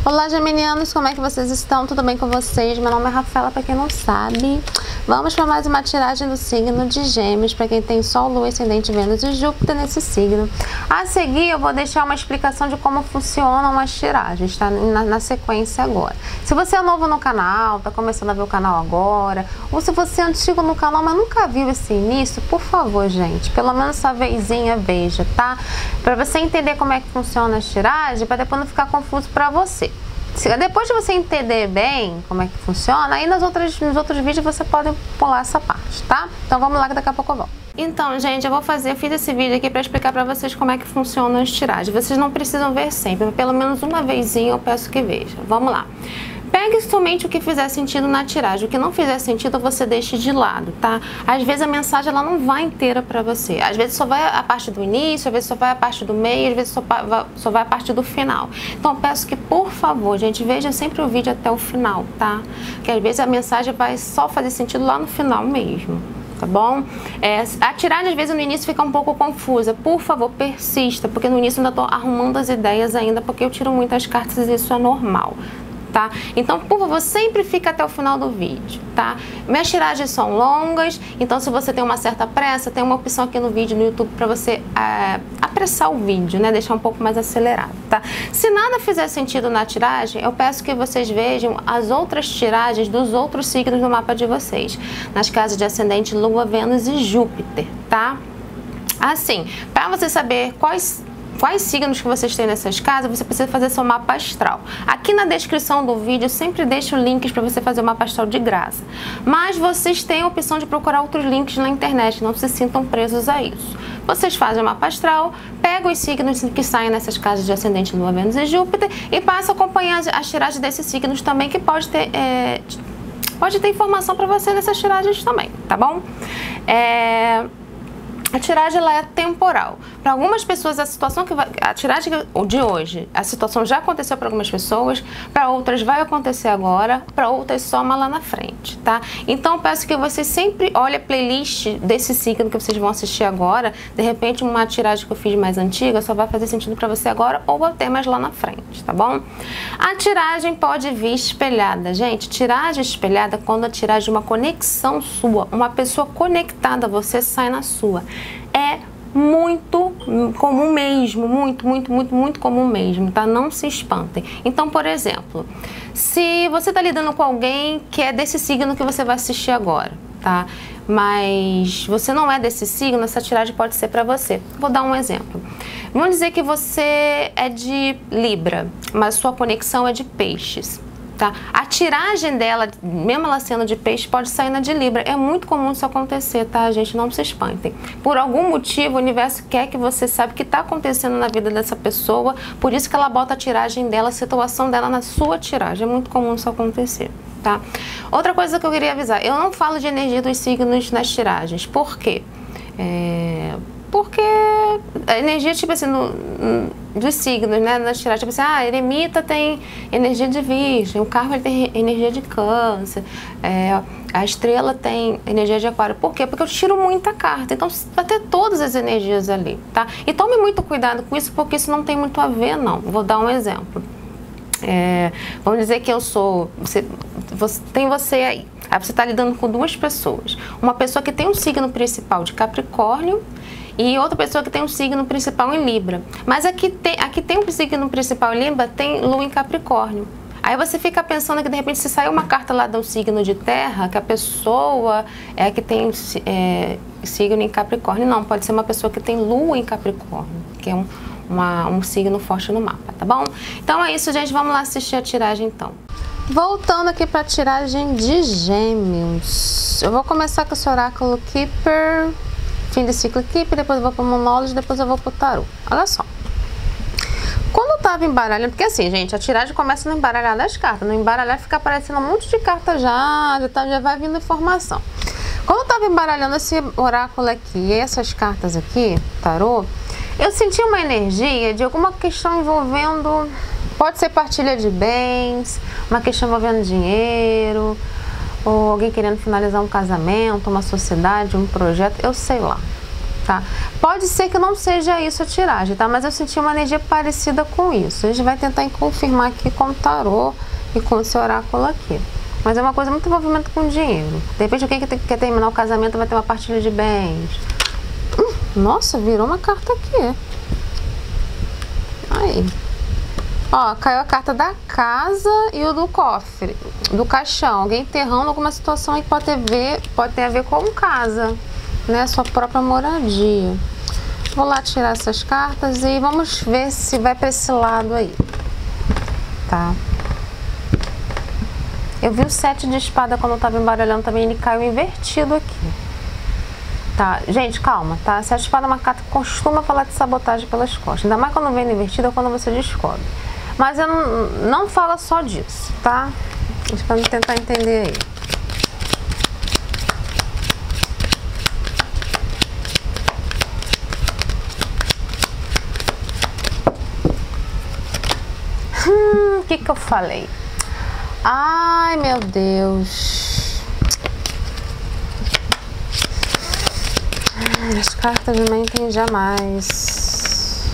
Olá, geminianos, como é que vocês estão? Tudo bem com vocês? Meu nome é Rafaela, para quem não sabe. Vamos para mais uma tiragem do signo de Gêmeos, para quem tem Sol, Lua, Ascendente, Vênus e Júpiter nesse signo. A seguir, eu vou deixar uma explicação de como funcionam as tiragens, tá? Na sequência agora. Se você é novo no canal, tá começando a ver o canal agora, ou se você é antigo no canal, mas nunca viu esse início, por favor, gente, pelo menos essa vezinha veja, tá? Para você entender como é que funciona as tiragens, para depois não ficar confuso para você. Depois de você entender bem como é que funciona, aí nos outros vídeos você pode pular essa parte, tá? Então vamos lá que daqui a pouco eu volto. Então, gente, eu fiz esse vídeo aqui para explicar para vocês como é que funcionam as tiragens. Vocês não precisam ver sempre, pelo menos uma vezinha eu peço que veja. Vamos lá. Pegue somente o que fizer sentido na tiragem. O que não fizer sentido, você deixe de lado, tá? Às vezes a mensagem ela não vai inteira pra você. Às vezes só vai a parte do início, às vezes só vai a parte do meio, às vezes só vai a parte do final. Então eu peço que, por favor, gente, veja sempre o vídeo até o final, tá? Que às vezes a mensagem vai só fazer sentido lá no final mesmo. Tá bom? A tiragem, às vezes, no início fica um pouco confusa. Por favor, persista, porque no início eu ainda tô arrumando as ideias ainda, porque eu tiro muitas cartas e isso é normal. Tá? Então, por favor, sempre fica até o final do vídeo, tá? Minhas tiragens são longas, então se você tem uma certa pressa, tem uma opção aqui no vídeo, no YouTube, para você apressar o vídeo, né? Deixar um pouco mais acelerado, tá? Se nada fizer sentido na tiragem, eu peço que vocês vejam as outras tiragens dos outros signos do mapa de vocês, nas casas de Ascendente, Lua, Vênus e Júpiter, tá? Assim, para você saber quais signos que vocês têm nessas casas, você precisa fazer seu mapa astral. Aqui na descrição do vídeo eu sempre deixo links para você fazer o mapa astral de graça. Mas vocês têm a opção de procurar outros links na internet, não se sintam presos a isso. Vocês fazem o mapa astral, pegam os signos que saem nessas casas de Ascendente, Lua, Vênus e Júpiter e passam a acompanhar as tiragens desses signos também, que pode ter informação para você nessas tiragens também, tá bom? A tiragem ela é temporal. Para algumas pessoas, a tiragem de hoje, a situação já aconteceu para algumas pessoas, para outras vai acontecer agora, para outras soma lá na frente, tá? Então, peço que vocês sempre olhem a playlist desse signo que vocês vão assistir agora. De repente, uma tiragem que eu fiz mais antiga só vai fazer sentido para você agora ou até mais lá na frente, tá bom? A tiragem pode vir espelhada. Gente, tiragem espelhada é quando a tiragem é uma conexão sua, uma pessoa conectada a você sai na sua. É muito comum mesmo, muito comum mesmo, tá? Não se espantem. Então, por exemplo, se você tá lidando com alguém que é desse signo que você vai assistir agora, tá? Mas você não é desse signo, essa tiragem pode ser para você. Vou dar um exemplo. Vamos dizer que você é de Libra, mas sua conexão é de Peixes. Tá? A tiragem dela, mesmo ela sendo de Peixe, pode sair na de Libra. É muito comum isso acontecer, tá, gente? Não se espantem. Por algum motivo, o universo quer que você saiba o que está acontecendo na vida dessa pessoa, por isso que ela bota a tiragem dela, a situação dela na sua tiragem. É muito comum isso acontecer, tá? Outra coisa que eu queria avisar, eu não falo de energia dos signos nas tiragens. Por quê? Porque a energia, tipo assim, dos signos, né, nas tiragens, tipo assim, eremita tem energia de Virgem, o carro ele tem energia de Câncer, a estrela tem energia de Aquário. Por quê? Porque eu tiro muita carta, então vai ter todas as energias ali, tá? E tome muito cuidado com isso, porque isso não tem muito a ver, não. Vou dar um exemplo. Vamos dizer que eu sou... Tem você aí. Aí você está lidando com duas pessoas. Uma pessoa que tem um signo principal de Capricórnio e outra pessoa que tem um signo principal em Libra. Mas aqui tem um signo principal em Libra, tem Lua em Capricórnio. Aí você fica pensando que de repente se sair uma carta lá do signo de terra, que a pessoa é que tem signo em Capricórnio. Não, pode ser uma pessoa que tem Lua em Capricórnio, que é um signo forte no mapa, tá bom? Então é isso, gente. Vamos lá assistir a tiragem então. Voltando aqui para a tiragem de Gêmeos. Eu vou começar com esse oráculo Keeper, fim de ciclo Keeper, depois eu vou para o Monólogos, depois eu vou para o Tarô. Olha só. Quando eu tava embaralhando, porque assim, gente, a tiragem começa no embaralhar das cartas. No embaralhar fica aparecendo um monte de cartas já vai vindo informação. Quando eu tava embaralhando esse oráculo aqui e essas cartas aqui, Tarô, eu senti uma energia de alguma questão envolvendo... Pode ser partilha de bens, uma questão envolvendo dinheiro, ou alguém querendo finalizar um casamento, uma sociedade, um projeto, eu sei lá. tá? Pode ser que não seja isso a tiragem, tá? Mas eu senti uma energia parecida com isso. A gente vai tentar confirmar aqui com o tarô e com esse oráculo aqui. Mas é uma coisa muito envolvimento com dinheiro. De repente alguém que quer terminar o casamento vai ter uma partilha de bens. Nossa, virou uma carta aqui. Aí. Ó, caiu a carta da casa e o do cofre, do caixão. Alguém enterrando alguma situação aí que pode ter a ver com casa, né? Sua própria moradia. Vou lá tirar essas cartas e vamos ver se vai para esse lado aí. Tá? Eu vi o 7 de espada quando eu tava embaralhando também, ele caiu invertido aqui. Tá, gente, calma, tá? 7 de espada é uma carta que costuma falar de sabotagem pelas costas. Ainda mais quando vem invertido ou quando você descobre. Mas eu não fala só disso, tá? Vamos tentar entender aí. O que eu falei? Ai, meu Deus. As cartas não mentem jamais.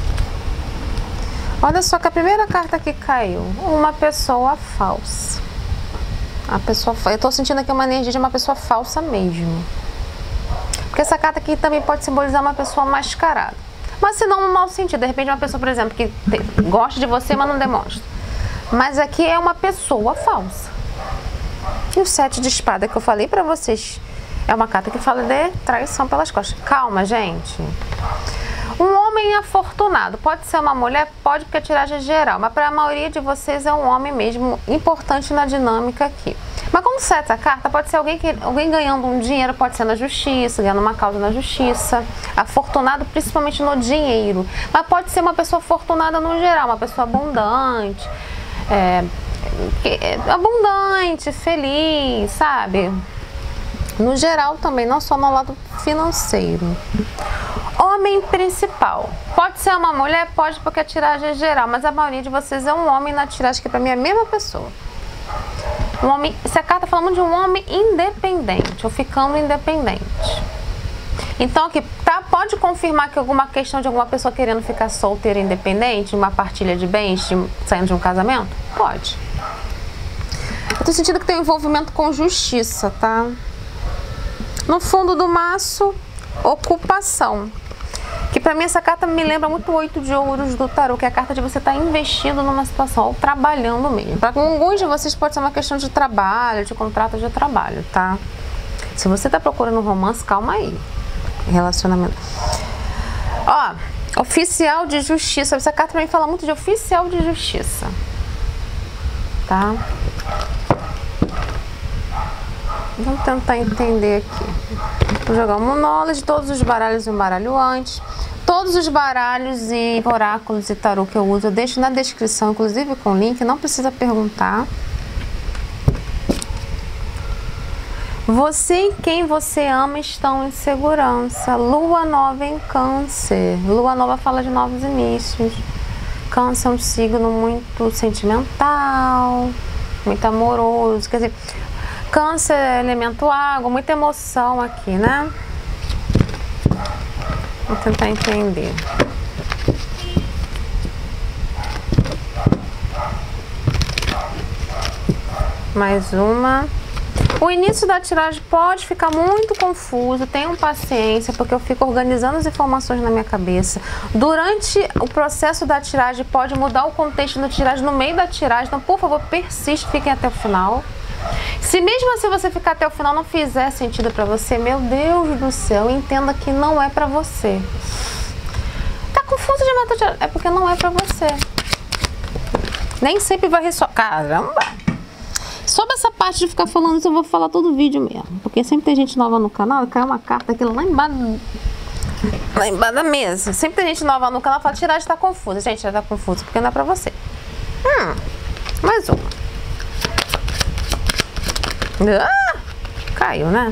Olha só que a primeira carta que caiu. Uma pessoa falsa. Eu tô sentindo aqui uma energia de uma pessoa falsa mesmo. Porque essa carta aqui também pode simbolizar uma pessoa mascarada. Mas se não no mau sentido. De repente uma pessoa, por exemplo, que gosta de você, mas não demonstra. Mas aqui é uma pessoa falsa. E o 7 de espada que eu falei pra vocês é uma carta que fala de traição pelas costas. Calma, gente. Um homem afortunado. Pode ser uma mulher, pode, porque a tiragem é geral. Mas para a maioria de vocês é um homem mesmo, importante na dinâmica aqui. Mas como seta a carta, pode ser alguém ganhando um dinheiro, pode ser na justiça, ganhando uma causa na justiça. Afortunado principalmente no dinheiro. Mas pode ser uma pessoa afortunada no geral, uma pessoa abundante. Abundante, feliz, sabe? No geral também, não só no lado financeiro. Homem principal. Pode ser uma mulher? Pode, porque a tiragem é geral, mas a maioria de vocês é um homem na tiragem, que pra mim é a mesma pessoa. Um homem, essa carta fala muito de um homem independente, ou ficando independente. Então aqui, tá? Pode confirmar que alguma questão de alguma pessoa querendo ficar solteira independente, uma partilha de bens, saindo de um casamento? Pode. Eu tô sentindo que tem um envolvimento com justiça, tá? No fundo do maço, ocupação. Que pra mim essa carta me lembra muito o 8 de ouros do tarô, que é a carta de você estar investindo numa situação, ou trabalhando mesmo. Para alguns de vocês pode ser uma questão de trabalho, de contrato de trabalho, tá? Se você tá procurando um romance, calma aí. Relacionamento. Ó, oficial de justiça. Essa carta pra mim fala muito de oficial de justiça. Tá? Vamos tentar entender aqui. Vou jogar um knowledge, todos os baralhos e um baralho antes. Todos os baralhos e oráculos e tarô que eu uso, eu deixo na descrição, inclusive com link, não precisa perguntar. Você e quem você ama estão em segurança. Lua nova em Câncer. Lua nova fala de novos inícios. Câncer é um signo muito sentimental, muito amoroso. Quer dizer, Câncer é elemento água, muita emoção aqui, né? Vou tentar entender. Mais uma. O início da tiragem pode ficar muito confuso, tenham paciência, porque eu fico organizando as informações na minha cabeça. Durante o processo da tiragem pode mudar o contexto da tiragem no meio da tiragem, então por favor persiste, fiquem até o final. Se mesmo assim você ficar até o final não fizer sentido pra você, meu Deus do céu, entenda que não é pra você. Tá confuso de matar, é porque não é pra você. Nem sempre vai ressoar. Caramba! Sobre essa parte de ficar falando isso, eu vou falar todo o vídeo mesmo. Porque sempre tem gente nova no canal e cai uma carta aqui lá embaixo da mesa. Sempre tem gente nova no canal e fala, tiragem tá confusa. Gente, já tá confusa porque não é pra você. Mais uma. Caiu, né?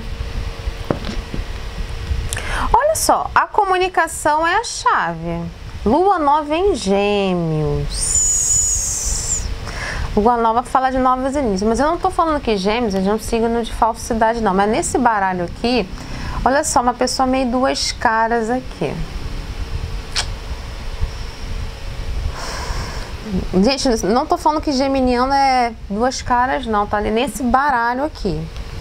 Olha só, a comunicação é a chave. Lua nova em Gêmeos. Lua nova fala de novos inícios, mas eu não tô falando que Gêmeos é de um signo de falsidade, não. Mas nesse baralho aqui, Olha só, uma pessoa meio duas caras aqui. Gente, não tô falando que geminiano é duas caras, não, tá ali nesse baralho aqui.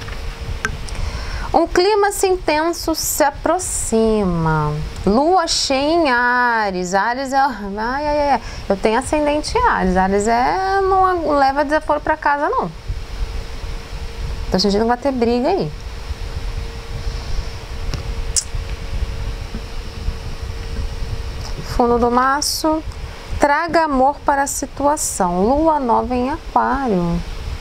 Um clima assim tenso se aproxima. Lua cheia em Áries. Áries é... Eu tenho ascendente em Áries. Áries não leva desaforo pra casa, não. Então a gente não vai ter briga aí. Fundo do maço. Traga amor para a situação. Lua nova em Aquário.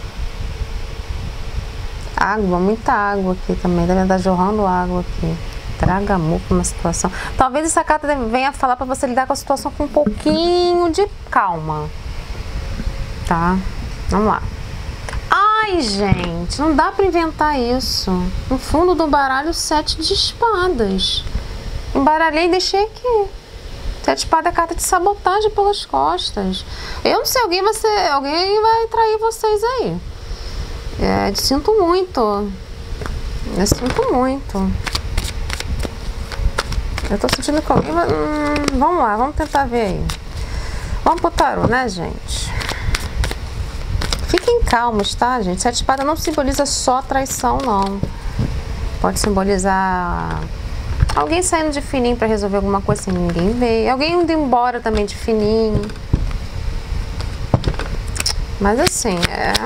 Água, muita água aqui também, deve estar jorrando água aqui. Traga amor para uma situação. Talvez essa carta venha falar para você lidar com a situação com um pouquinho de calma. Tá? Vamos lá. Ai, gente, não dá para inventar isso. No fundo do baralho, 7 de espadas. Embaralhei e deixei aqui. 7 de espada é carta de sabotagem pelas costas. Eu não sei, alguém vai trair vocês aí. Sinto muito. Eu sinto muito. Eu tô sentindo que alguém vai... vamos lá, vamos tentar ver aí. Vamos pro tarô, né, gente? Fiquem calmos, tá, gente? 7 de espada não simboliza só traição, não. Pode simbolizar alguém saindo de fininho pra resolver alguma coisa sem ninguém ver. Alguém indo embora também de fininho. Mas assim,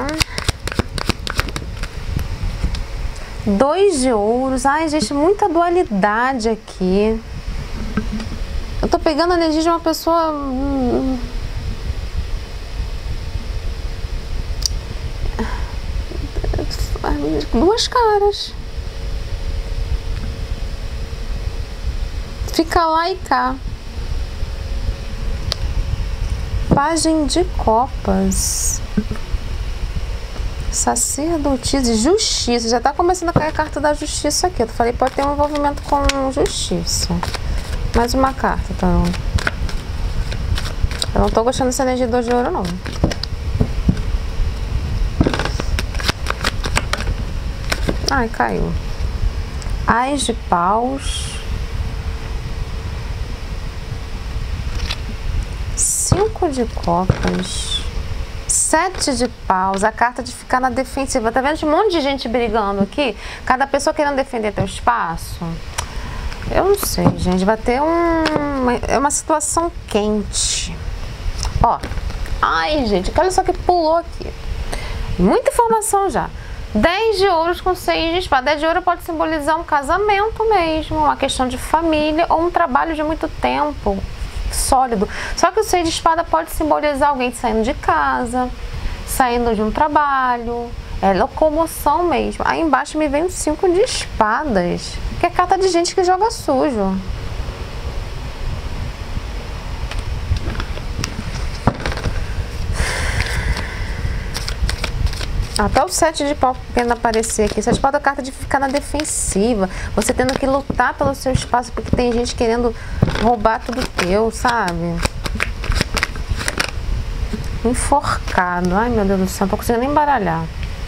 2 de ouros. Ai, gente, muita dualidade aqui. Eu tô pegando a energia de uma pessoa... duas caras. Fica lá e cá. Pagem de copas. Sacerdotisa e justiça. Já tá começando a cair a carta da justiça aqui. Eu falei, pode ter um envolvimento com justiça. Mais uma carta, tá? Eu não tô gostando dessa energia de 2 de ouro, não. Ai, caiu. Ás de paus. 5 de copas. 7 de paus, a carta de ficar na defensiva. Tá vendo um monte de gente brigando aqui? Cada pessoa querendo defender teu espaço. Eu não sei, gente. Vai ter uma situação quente. Ó. Ai, gente, olha só que pulou aqui. Muita informação já. 10 de ouros com 6 de espada. 10 de ouro pode simbolizar um casamento mesmo, uma questão de família ou um trabalho de muito tempo. Sólido. Só que o 6 de espada pode simbolizar alguém saindo de casa, saindo de um trabalho, locomoção mesmo. Aí embaixo me vem o 5 de espadas, que é carta de gente que joga sujo. Até o 7 de pau querendo aparecer aqui. 7 de pau é a carta de ficar na defensiva. Você tendo que lutar pelo seu espaço, porque tem gente querendo roubar tudo teu, sabe? Enforcado. Ai, meu Deus do céu, não tô conseguindo nem embaralhar.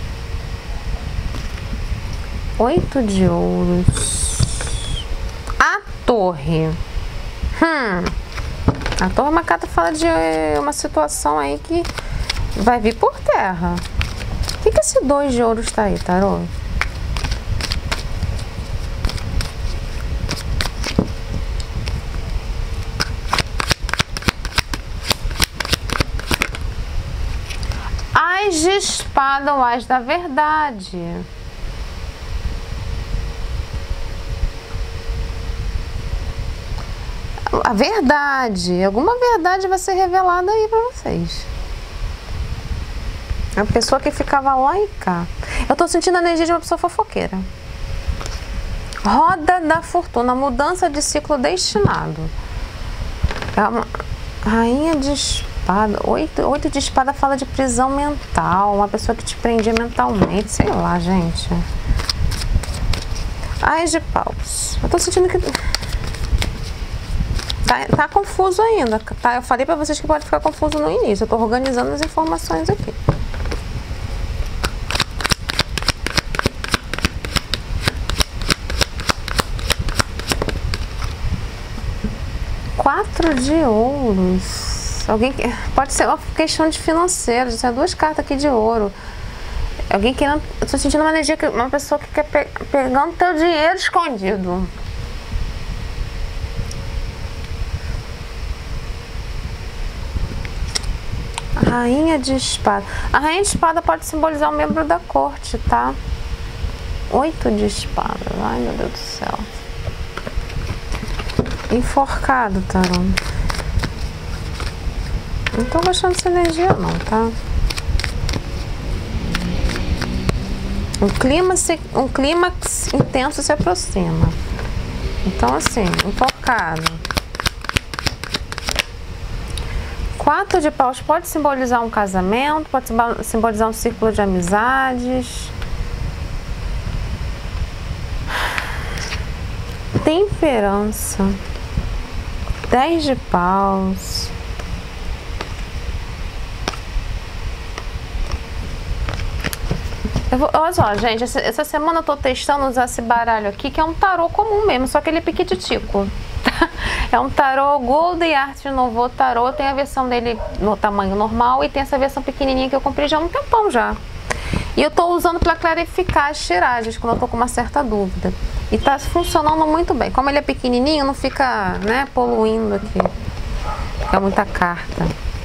8 de ouros. A torre. A torre é uma carta que fala de uma situação aí que vai vir por terra. O que esse 2 de ouros tá aí, tarô? Ás de espada ou ás da verdade. A verdade. Alguma verdade vai ser revelada aí pra vocês. A pessoa que ficava lá e cá. Eu tô sentindo a energia de uma pessoa fofoqueira. Roda da fortuna. Mudança de ciclo destinado. É uma rainha de espada. 8 de espada fala de prisão mental. Uma pessoa que te prendia mentalmente. Sei lá, gente. Ás de paus. Eu tô sentindo que... Tá confuso ainda. Tá? Eu falei pra vocês que pode ficar confuso no início. Eu tô organizando as informações aqui. 4 de ouros. Alguém que... Pode ser uma questão de financeiro. Tem 2 cartas aqui de ouro. Alguém querendo... Eu tô sentindo uma energia, uma pessoa que quer pegando teu dinheiro escondido. Rainha de espada. A rainha de espada pode simbolizar um membro da corte, tá? 8 de espada. Ai, meu Deus do céu. Enforcado, tarô. Não tô gostando dessa energia não, tá? Um clímax intenso se aproxima. Então, assim, enforcado. 4 de paus pode simbolizar um casamento, pode simbolizar um círculo de amizades. Temperança. 10 de paus. Olha só, gente, essa semana eu tô testando usar esse baralho aqui, que é um tarô comum mesmo, só que ele é piquititico. É um tarô Golden Art Nouveau Tarô, tem a versão dele no tamanho normal e tem essa versão pequenininha que eu comprei já há um tempão já. E eu tô usando para clarificar as tiragens, quando eu tô com uma certa dúvida. E tá funcionando muito bem. Como ele é pequenininho, não fica, né, poluindo aqui. Fica muita carta.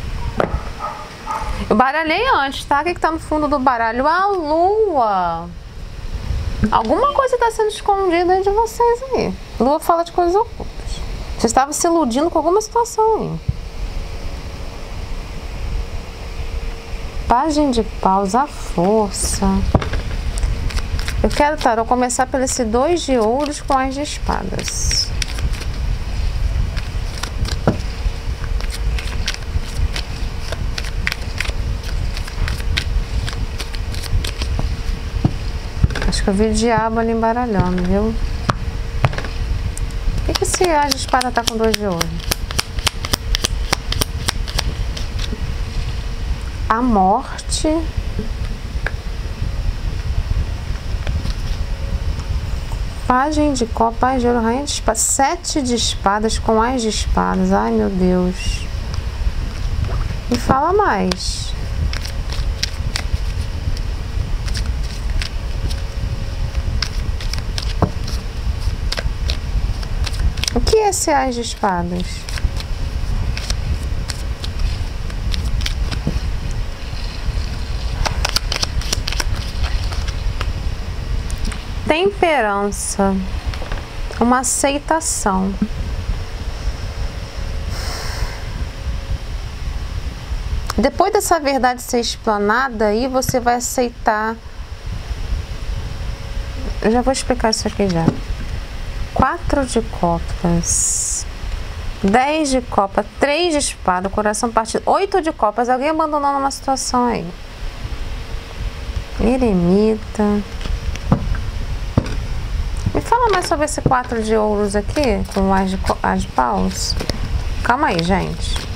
Eu baralhei antes, tá? O que tá no fundo do baralho? A lua. Alguma coisa tá sendo escondida aí de vocês aí. Lua fala de coisas ocultas. Você estava se iludindo com alguma situação aí. Pagem de paus, a força. Eu quero, tarô, começar pelo esse 2 de ouros com as de espadas. Acho que eu vi o diabo ali embaralhando, viu? Por que esse as de espada tá com 2 de ouro? A morte. Pagem de copa, paz de ouro, rainha de espadas. 7 de espadas com as de espadas. Ai, meu Deus. Me fala mais. O que é esse as de espadas? Temperança. Uma aceitação. Depois dessa verdade ser explanada, aí você vai aceitar. Eu já vou explicar isso aqui já. 4 de copas, 10 de copa, 3 de espada, coração partido, 8 de copas, alguém abandonando uma situação aí. Eremita. Me fala mais sobre esse 4 de ouros aqui, com as de paus. Calma aí, gente.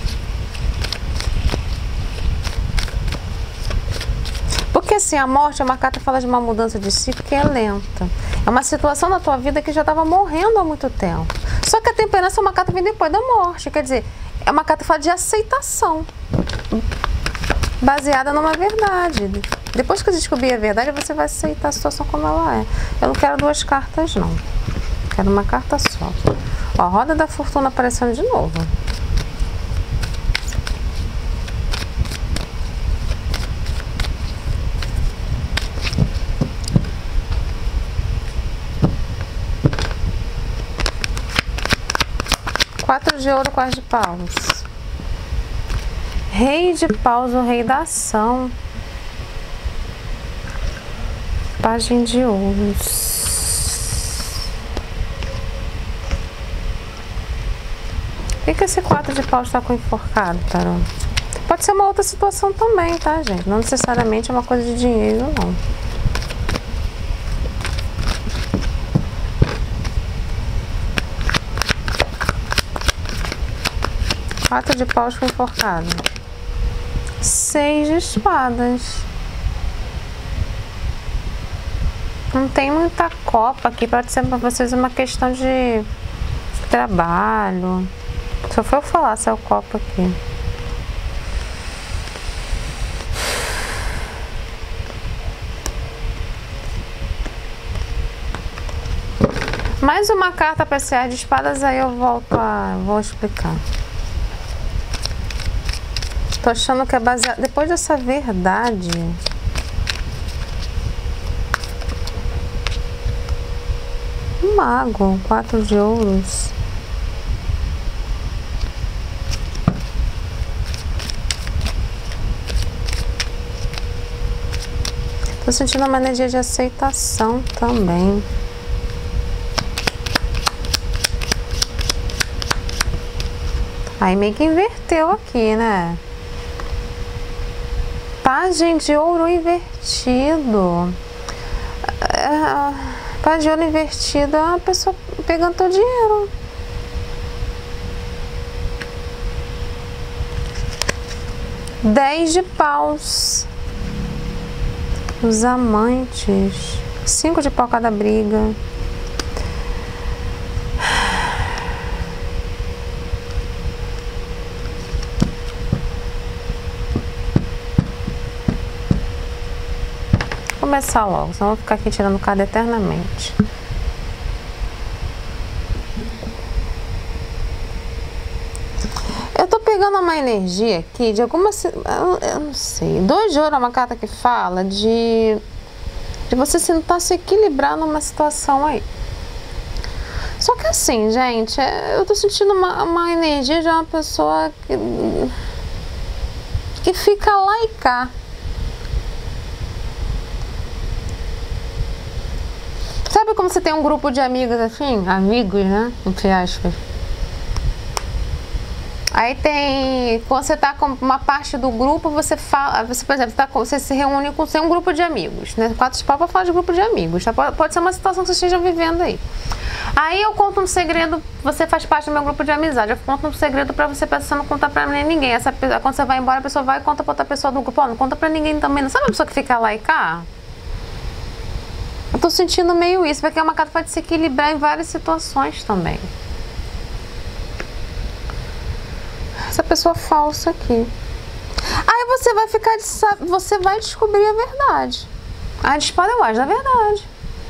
Porque assim, a morte é uma carta que fala de uma mudança de ciclo que é lenta. É uma situação na tua vida que já estava morrendo há muito tempo. Só que a temperança é uma carta que vem depois da morte. Quer dizer, é uma carta que fala de aceitação. Baseada numa verdade. Depois que eu descobrir a verdade, você vai aceitar a situação como ela é. Eu não quero 2 cartas, não. Quero uma carta só. Ó, a roda da fortuna aparecendo de novo. Quatro de ouro com as de paus. Rei de paus, o rei da ação. Pagem de ouros. Por que esse 4 de paus está com enforcado, tarô? Pode ser uma outra situação também, tá, gente? Não necessariamente é uma coisa de dinheiro, não. Quatro de paus com enforcado. 6 de espadas. Não tem muita copa aqui. Pode ser para vocês uma questão de trabalho. Só foi eu falar seu copo aqui. Mais uma carta para esse As de Espadas, aí eu vou explicar. Tô achando que é baseado... Depois dessa verdade... Um mago, 4 de ouros. Tô sentindo uma energia de aceitação também. Aí meio que inverteu aqui, né? Pagem de ouro invertido. Pagem de ouro invertido é uma pessoa pegando teu dinheiro. Dez de paus. Os amantes. 5 de pau cada briga. Vou começar logo, senão eu vou ficar aqui tirando carta eternamente. Eu tô pegando uma energia aqui de alguma... Eu não sei. 2 de ouro é uma carta que fala de você tentar se equilibrar numa situação aí. Só que assim, gente, eu tô sentindo uma energia de uma pessoa que fica lá e cá. Sabe como você tem um grupo de amigos assim? Amigos, né? Entre aspas. Aí tem... Quando você tá com uma parte do grupo, você fala... Você, por exemplo, você se reúne com um grupo de amigos, né? 4 de pau pra falar de grupo de amigos, tá? Pode ser uma situação que você esteja vivendo aí. Aí eu conto um segredo, você faz parte do meu grupo de amizade. Eu conto um segredo pra você não contar pra ninguém. Quando você vai embora, a pessoa vai e conta pra outra pessoa do grupo. Ó, não conta pra ninguém também. Não sabe a pessoa que fica lá e cá? Eu tô sentindo meio isso, porque é uma carta que pode se equilibrar em várias situações também. Essa pessoa falsa aqui. Aí você vai ficar você vai descobrir a verdade. A de espada eu acho da verdade.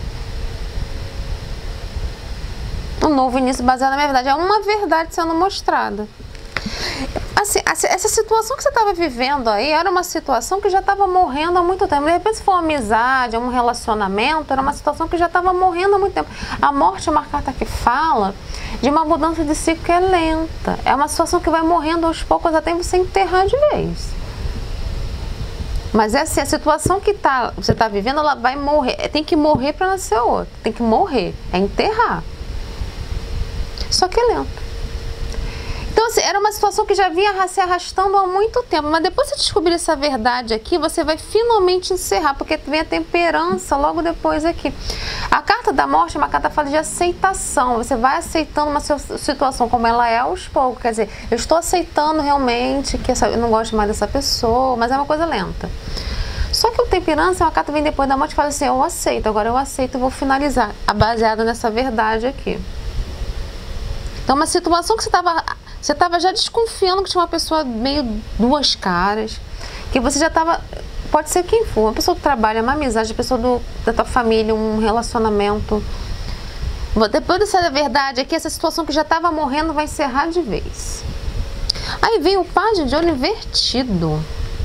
Um novo início baseado na minha verdade. É uma verdade sendo mostrada. Assim, essa situação que você estava vivendo aí era uma situação que já estava morrendo há muito tempo. De repente, se for uma amizade, um relacionamento, era uma situação que já estava morrendo há muito tempo. A morte é uma carta que fala de uma mudança de ciclo que é lenta. É uma situação que vai morrendo aos poucos até você enterrar de vez. Mas essa a situação que você está vivendo, ela vai morrer. Tem que morrer para nascer outra. Tem que morrer. É enterrar. Só que é lento. Então, assim, era uma situação que já vinha se arrastando há muito tempo. Mas depois que você descobrir essa verdade aqui, você vai finalmente encerrar, porque vem a temperança logo depois aqui. A carta da morte é uma carta que fala de aceitação. Você vai aceitando uma situação como ela é aos poucos. Quer dizer, eu estou aceitando realmente que eu não gosto mais dessa pessoa, mas é uma coisa lenta. Só que o temperança é uma carta que vem depois da morte e fala assim, eu aceito, agora eu aceito e vou finalizar. Baseado nessa verdade aqui. Então, uma situação que você estava já desconfiando que tinha uma pessoa meio duas caras, que você já estava, pode ser quem for, uma pessoa que trabalha, uma amizade, uma pessoa da tua família, um relacionamento. Depois dessa verdade aqui, essa situação que já estava morrendo vai encerrar de vez. Aí vem o Pagem de Ouro invertido.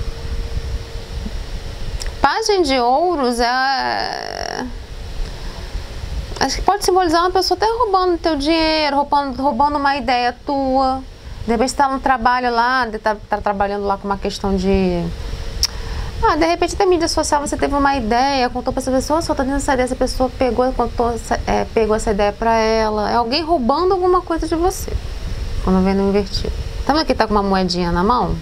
Pagem de Ouros acho que pode simbolizar uma pessoa até roubando teu dinheiro, roubando uma ideia tua. De repente você tá no trabalho lá, tá trabalhando lá com uma questão de... de repente na mídia social você teve uma ideia, contou pra essa pessoa, só tá tendo essa ideia, essa pessoa pegou essa ideia pra ela. É alguém roubando alguma coisa de você, quando vem no invertido. Tá vendo que tá com uma moedinha na mão?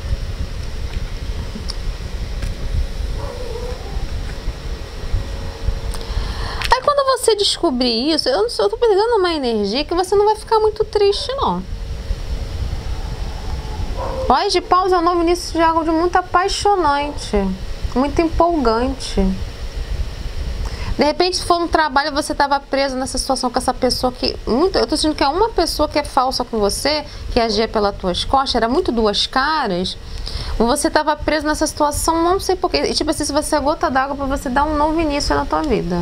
Você descobrir isso, eu tô pegando uma energia que você não vai ficar muito triste, não. O As de Paus é um novo início de algo de muito apaixonante, muito empolgante. De repente, se for um trabalho, você estava preso nessa situação com essa pessoa que... eu tô sentindo que é uma pessoa que é falsa com você, que agia pelas tuas costas, era muito duas caras. Você estava preso nessa situação, não sei porquê. E tipo assim, se você é gota d'água para você dar um novo início na tua vida.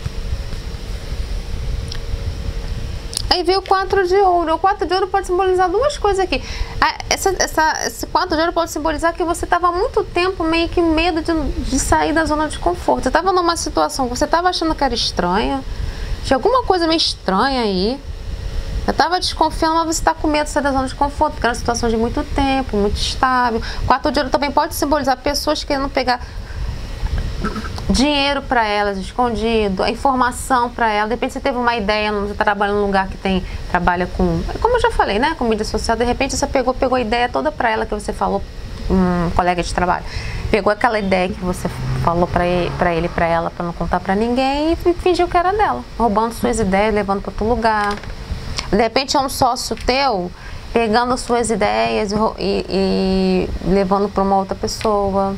Aí veio o 4 de ouro. O 4 de ouro pode simbolizar duas coisas aqui. Esse 4 de ouro pode simbolizar que você estava há muito tempo meio que medo de sair da zona de conforto. Você estava numa situação que você estava achando que era estranha. Tinha alguma coisa meio estranha aí. Eu estava desconfiando, mas você está com medo de sair da zona de conforto, porque era uma situação de muito tempo, muito estável. 4 de ouro também pode simbolizar pessoas querendo pegar dinheiro para elas, escondido, a informação para elas. De repente você teve uma ideia, você trabalha num lugar que trabalha com, como eu já falei, né, com mídia social. De repente você pegou a ideia toda para ela que você falou, um colega de trabalho. Pegou aquela ideia que você falou para ele, para ela, para não contar para ninguém e fingiu que era dela, roubando suas ideias, levando para outro lugar. De repente é um sócio teu pegando suas ideias e levando para uma outra pessoa.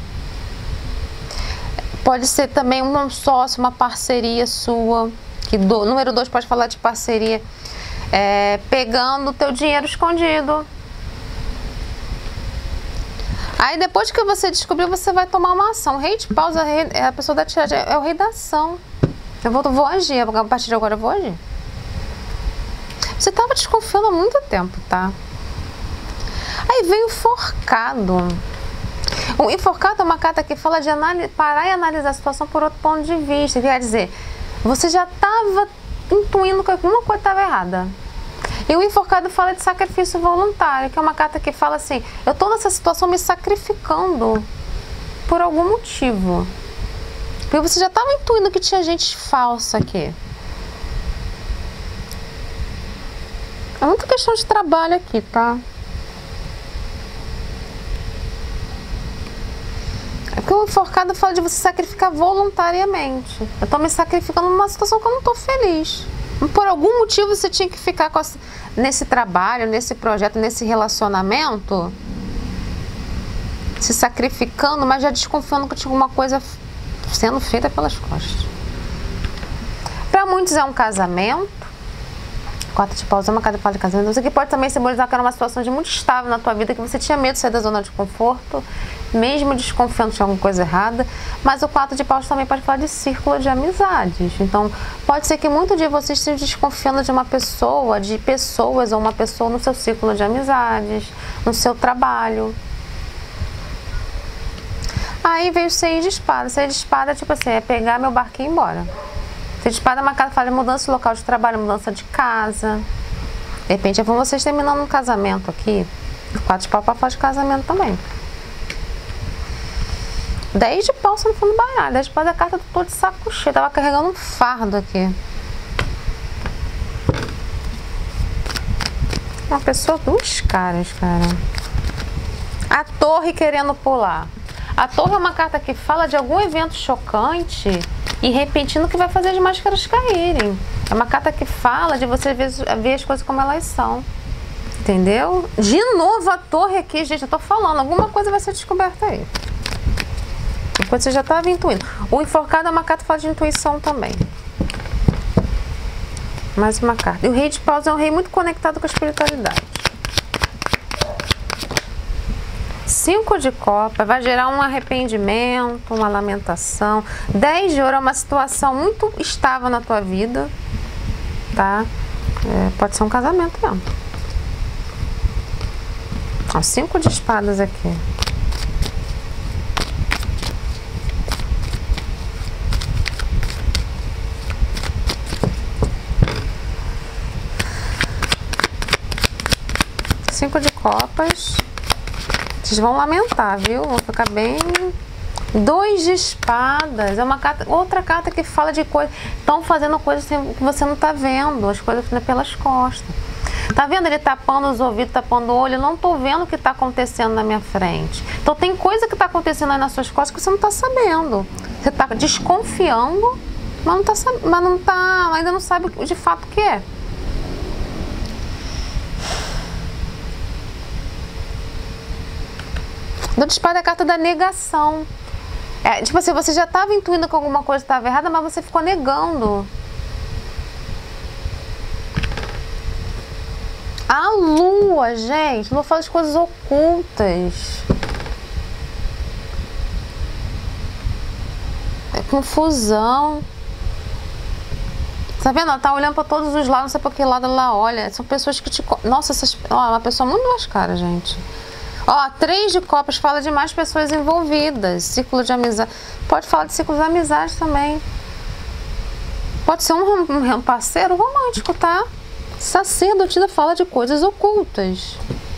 Pode ser também um sócio, uma parceria sua, que número 2 pode falar de parceria, pegando o teu dinheiro escondido. Aí depois que você descobriu, você vai tomar uma ação. O rei de paus, a pessoa da tiragem, é o rei da ação. Eu vou agir, a partir de agora eu vou agir. Você estava desconfiando há muito tempo, tá? Aí veio o forcado. O enforcado é uma carta que fala de parar e analisar a situação por outro ponto de vista. Quer dizer, você já estava intuindo que alguma coisa estava errada. E o enforcado fala de sacrifício voluntário, que é uma carta que fala assim: eu estou nessa situação me sacrificando por algum motivo. Porque você já estava intuindo que tinha gente falsa aqui. É muita questão de trabalho aqui, tá? É porque o enforcado fala de você sacrificar voluntariamente. Eu estou me sacrificando numa situação que eu não estou feliz. Por algum motivo você tinha que ficar nesse trabalho, nesse projeto, nesse relacionamento, se sacrificando, mas já desconfiando que tinha alguma coisa sendo feita pelas costas. Para muitos é um casamento. 4 de paus é uma carta que fala de casamento. Isso aqui pode também simbolizar que era uma situação de muito estável na tua vida, que você tinha medo de sair da zona de conforto, mesmo desconfiando que tinha alguma coisa errada. Mas o 4 de paus também pode falar de círculo de amizades. Então, pode ser que muito de vocês estejam desconfiando de uma pessoa, de pessoas ou uma pessoa no seu círculo de amizades, no seu trabalho. Aí veio o 6 de espada. 6 de espada, tipo assim, é pegar meu barquinho e ir embora. 6 de espada é uma carta que fala de mudança de local de trabalho, mudança de casa. De repente é vocês terminando um casamento aqui. 4 de pau para falar de casamento também. 10 de pau no fundo do baralho. 10 de pau é a carta do tô de saco cheio. Tava carregando um fardo aqui. Uma pessoa, duas caras, cara. A torre querendo pular. A torre é uma carta que fala de algum evento chocante e repentino que vai fazer as máscaras caírem. É uma carta que fala de você ver as coisas como elas são. Entendeu? De novo a torre aqui, gente, eu tô falando. Alguma coisa vai ser descoberta aí. Enquanto você já estava intuindo. O enforcado é uma carta que fala de intuição também. Mais uma carta. E o rei de paus é um rei muito conectado com a espiritualidade. 5 de copa vai gerar um arrependimento, uma lamentação. 10 de ouro é uma situação muito estável na tua vida, tá? Pode ser um casamento mesmo. Ó, 5 de espadas aqui. Cinco de copas. Vocês vão lamentar, viu? Vão ficar bem... 2 de espadas. É uma carta, outra carta que fala de coisas... Estão fazendo coisas que você não tá vendo. As coisas pelas costas. Tá vendo ele tapando os ouvidos, tapando o olho? Eu não tô vendo o que tá acontecendo na minha frente. Então tem coisa que tá acontecendo aí nas suas costas que você não tá sabendo. Você tá desconfiando, mas ainda não sabe de fato o que é. Dor de espada é a carta da negação. Tipo assim, você já estava intuindo que alguma coisa estava errada, mas você ficou negando. A lua, gente, não fala de coisas ocultas. É confusão. Tá vendo? Ela tá olhando pra todos os lados, não sei pra que lado ela olha. São pessoas que te... Nossa, ó, uma pessoa muito mais cara, gente. Ó, 3 de copas fala de mais pessoas envolvidas. Círculo de amizade. Pode falar de círculo de amizade também. Pode ser um parceiro romântico, tá? Sacerdotisa fala de coisas ocultas.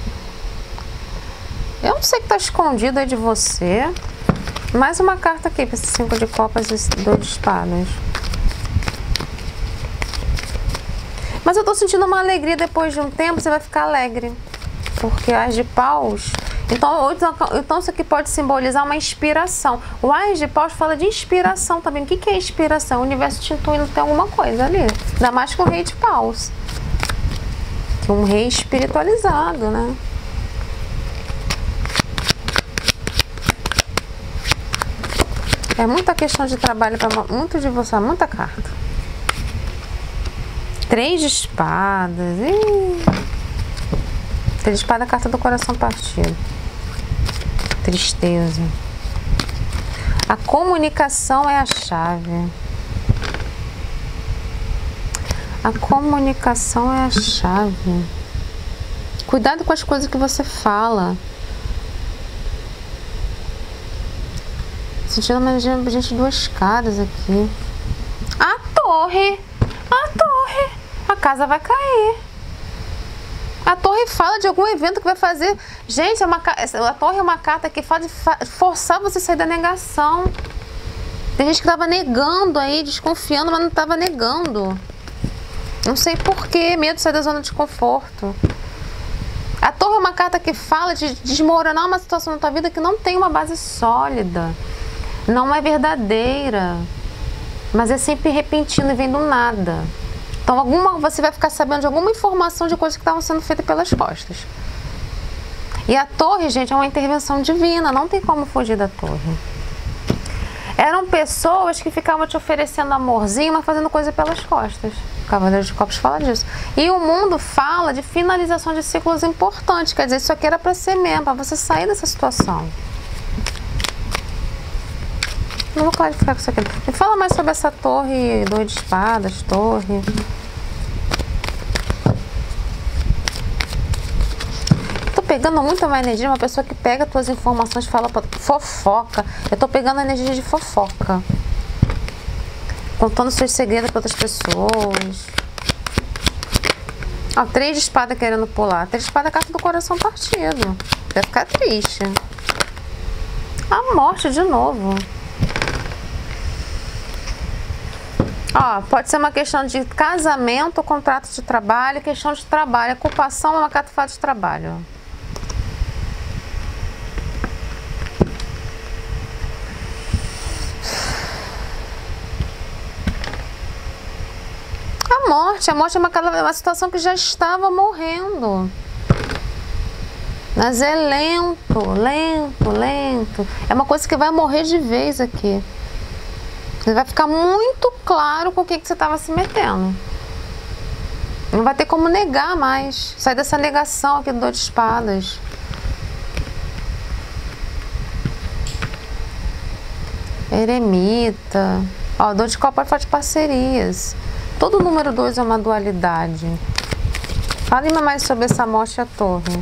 Eu não sei o que tá escondido aí de você. Mais uma carta aqui para esse 5 de copas e 2 de espadas. Mas eu tô sentindo uma alegria depois de um tempo, você vai ficar alegre. Porque As de Paus... Então isso aqui pode simbolizar uma inspiração. O As de Paus fala de inspiração também. O que é inspiração? O universo te intuindo tem alguma coisa ali. Ainda mais com o Rei de Paus. Que é um rei espiritualizado, né? É muita questão de trabalho para muito de você, muita carta. 3 de espadas. 3 de espada é a carta do coração partido. Tristeza. A comunicação é a chave. A comunicação é a chave. Cuidado com as coisas que você fala. Sentindo uma energia de 2 caras aqui. A torre. A torre. A casa vai cair. A torre fala de algum evento que vai fazer... Gente, a torre é uma carta que fala de forçar você a sair da negação. Tem gente que estava negando aí, desconfiando, mas não estava negando. Não sei porquê, medo de sair da zona de conforto. A torre é uma carta que fala de desmoronar uma situação na tua vida que não tem uma base sólida. Não é verdadeira. Mas é sempre repentino e vem do nada. Então você vai ficar sabendo de alguma informação de coisas que estavam sendo feitas pelas costas. E a torre, gente, é uma intervenção divina. Não tem como fugir da torre. Eram pessoas que ficavam te oferecendo amorzinho, mas fazendo coisa pelas costas. O Cavaleiro de Copas fala disso. E o mundo fala de finalização de ciclos importantes. Quer dizer, isso aqui era para ser mesmo, para você sair dessa situação. Não vou clarificar com isso aqui. Me fala mais sobre essa torre, 2 de espadas, torre. Tô pegando muita mais energia, uma pessoa que pega tuas informações e fala fofoca. Eu tô pegando a energia de fofoca. Contando seus segredos para outras pessoas. Ó, 3 de espada querendo pular. 3 de espada é a carta do coração partido. Vai ficar triste. A morte de novo. Ó, pode ser uma questão de casamento, contrato de trabalho, questão de trabalho. A ocupação é uma carta que fala de trabalho. A morte é uma situação que já estava morrendo. Mas é lento, lento, lento. É uma coisa que vai morrer de vez aqui. Vai ficar muito claro com o que você estava se metendo. Não vai ter como negar mais. Sair dessa negação aqui do 2 de espadas. Eremita. Ó, 2 de copas faz parcerias. Todo número 2 é uma dualidade. Fale-me mais sobre essa morte e a torre.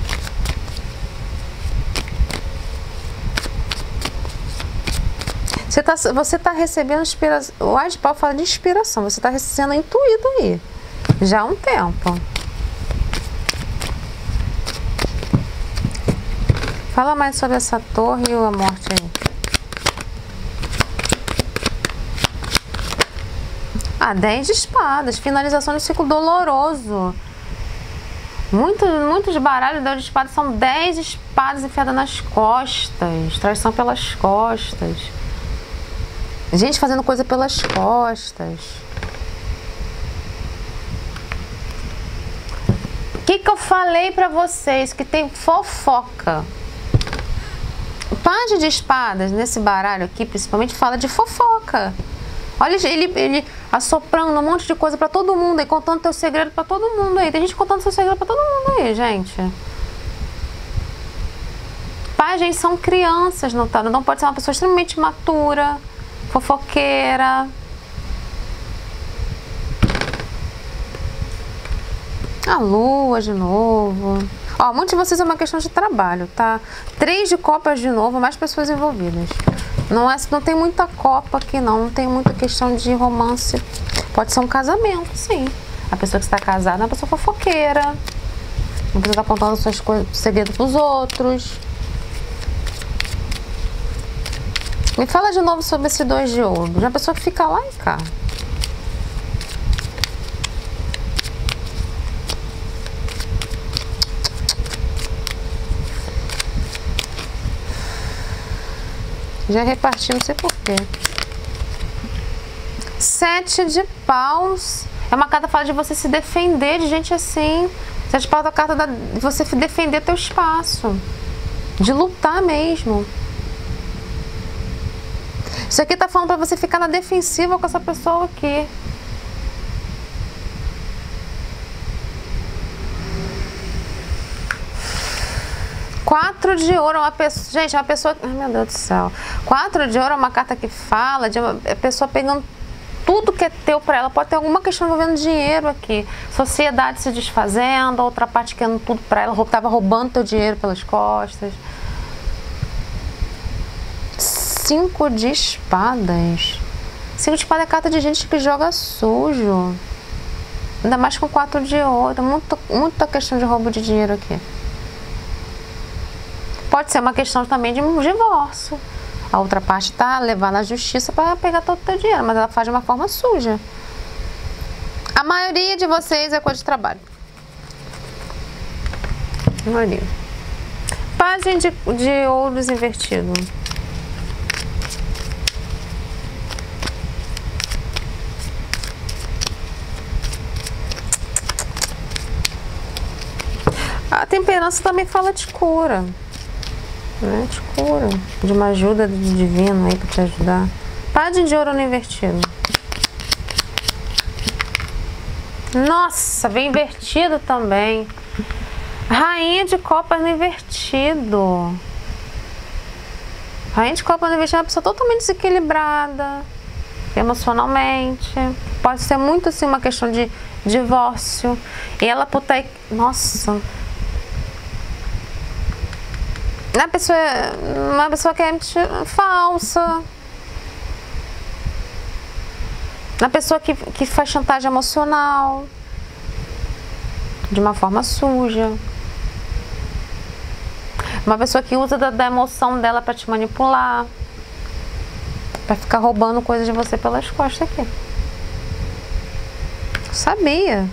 Você tá recebendo inspiração. O As de Paus fala de inspiração. Você está sendo intuído aí. Já há um tempo. Fala mais sobre essa torre e a morte aí. Ah, 10 de espadas. Finalização de ciclo doloroso. Muitos baralhos de 10 de espadas são 10 espadas enfiadas nas costas. Traição pelas costas. Gente fazendo coisa pelas costas. O que eu falei pra vocês? Que tem fofoca. Pajem de espadas, nesse baralho aqui, principalmente, fala de fofoca. Olha ele assoprando um monte de coisa pra todo mundo aí, contando teu segredo pra todo mundo aí. Tem gente contando seu segredo pra todo mundo aí, gente. Pagens são crianças no tarô. Não pode ser uma pessoa extremamente matura, fofoqueira. A lua de novo. Ó, muitos de vocês é uma questão de trabalho, tá? 3 de copas de novo, mais pessoas envolvidas. Não tem muita copa aqui, não tem muita questão de romance. Pode ser um casamento, sim. A pessoa que está casada é uma pessoa fofoqueira. Uma pessoa que está contando suas coisas, segredos pros outros. Me fala de novo sobre esse 2 de ouro. De uma pessoa que fica lá e cá. Já reparti, não sei porquê. 7 de paus. É uma carta que fala de você se defender de gente assim. 7 de paus é a carta de você defender teu espaço. De lutar mesmo. Isso aqui tá falando pra você ficar na defensiva com essa pessoa aqui. Quatro de ouro é uma pessoa... Gente, é uma pessoa... Ai, meu Deus do céu. 4 de ouro é uma carta que fala de uma pessoa pegando tudo que é teu pra ela. Pode ter alguma questão envolvendo dinheiro aqui. Sociedade se desfazendo, a outra parte querendo tudo pra ela. Tava roubando teu dinheiro pelas costas. 5 de espadas. 5 de espadas é carta de gente que joga sujo. Ainda mais com 4 de ouro. Muita questão de roubo de dinheiro aqui. Pode ser uma questão também de um divórcio. A outra parte tá levando à justiça para pegar todo o teu dinheiro, mas ela faz de uma forma suja. A maioria de vocês é coisa de trabalho. A maioria. Pajem de ouros invertido. A temperança também fala de cura. Né? De cura. De uma ajuda divina aí pra te ajudar. Pajem de ouro no invertido. Nossa, vem invertido também. Rainha de copas no invertido. Rainha de copas no invertido é uma pessoa totalmente desequilibrada emocionalmente. Pode ser muito assim uma questão de divórcio. E ela por estar... Nossa... Uma pessoa que é falsa. Uma pessoa que faz chantagem emocional. De uma forma suja. Uma pessoa que usa da emoção dela para te manipular. Para ficar roubando coisas de você pelas costas aqui. Sabia.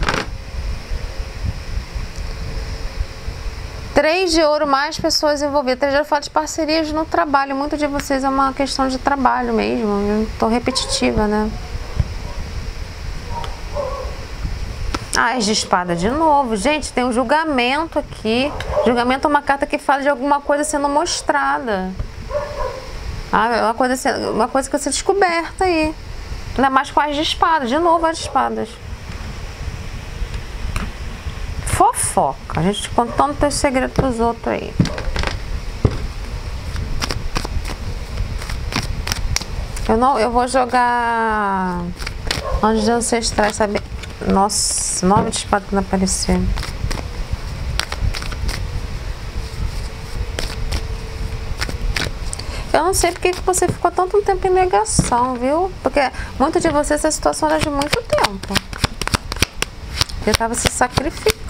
3 de ouro, mais pessoas envolvidas. 3 de ouro fala de parcerias no trabalho. Muito de vocês é uma questão de trabalho mesmo. Eu tô repetitiva, né? As de espada de novo. Gente, tem um julgamento aqui. Julgamento é uma carta que fala de alguma coisa sendo mostrada. Uma coisa que vai ser descoberta aí. Ainda mais com as de espada. De novo as de espadas. Fofoca. A gente contando teus segredos pros outros aí. Eu vou jogar Anjos Ancestrais, sabe? Nossa, 9 de espada que não apareceu. Eu não sei porque que você ficou tanto tempo em negação, viu? Porque muito de vocês essa situação era de muito tempo. Eu tava se sacrificando.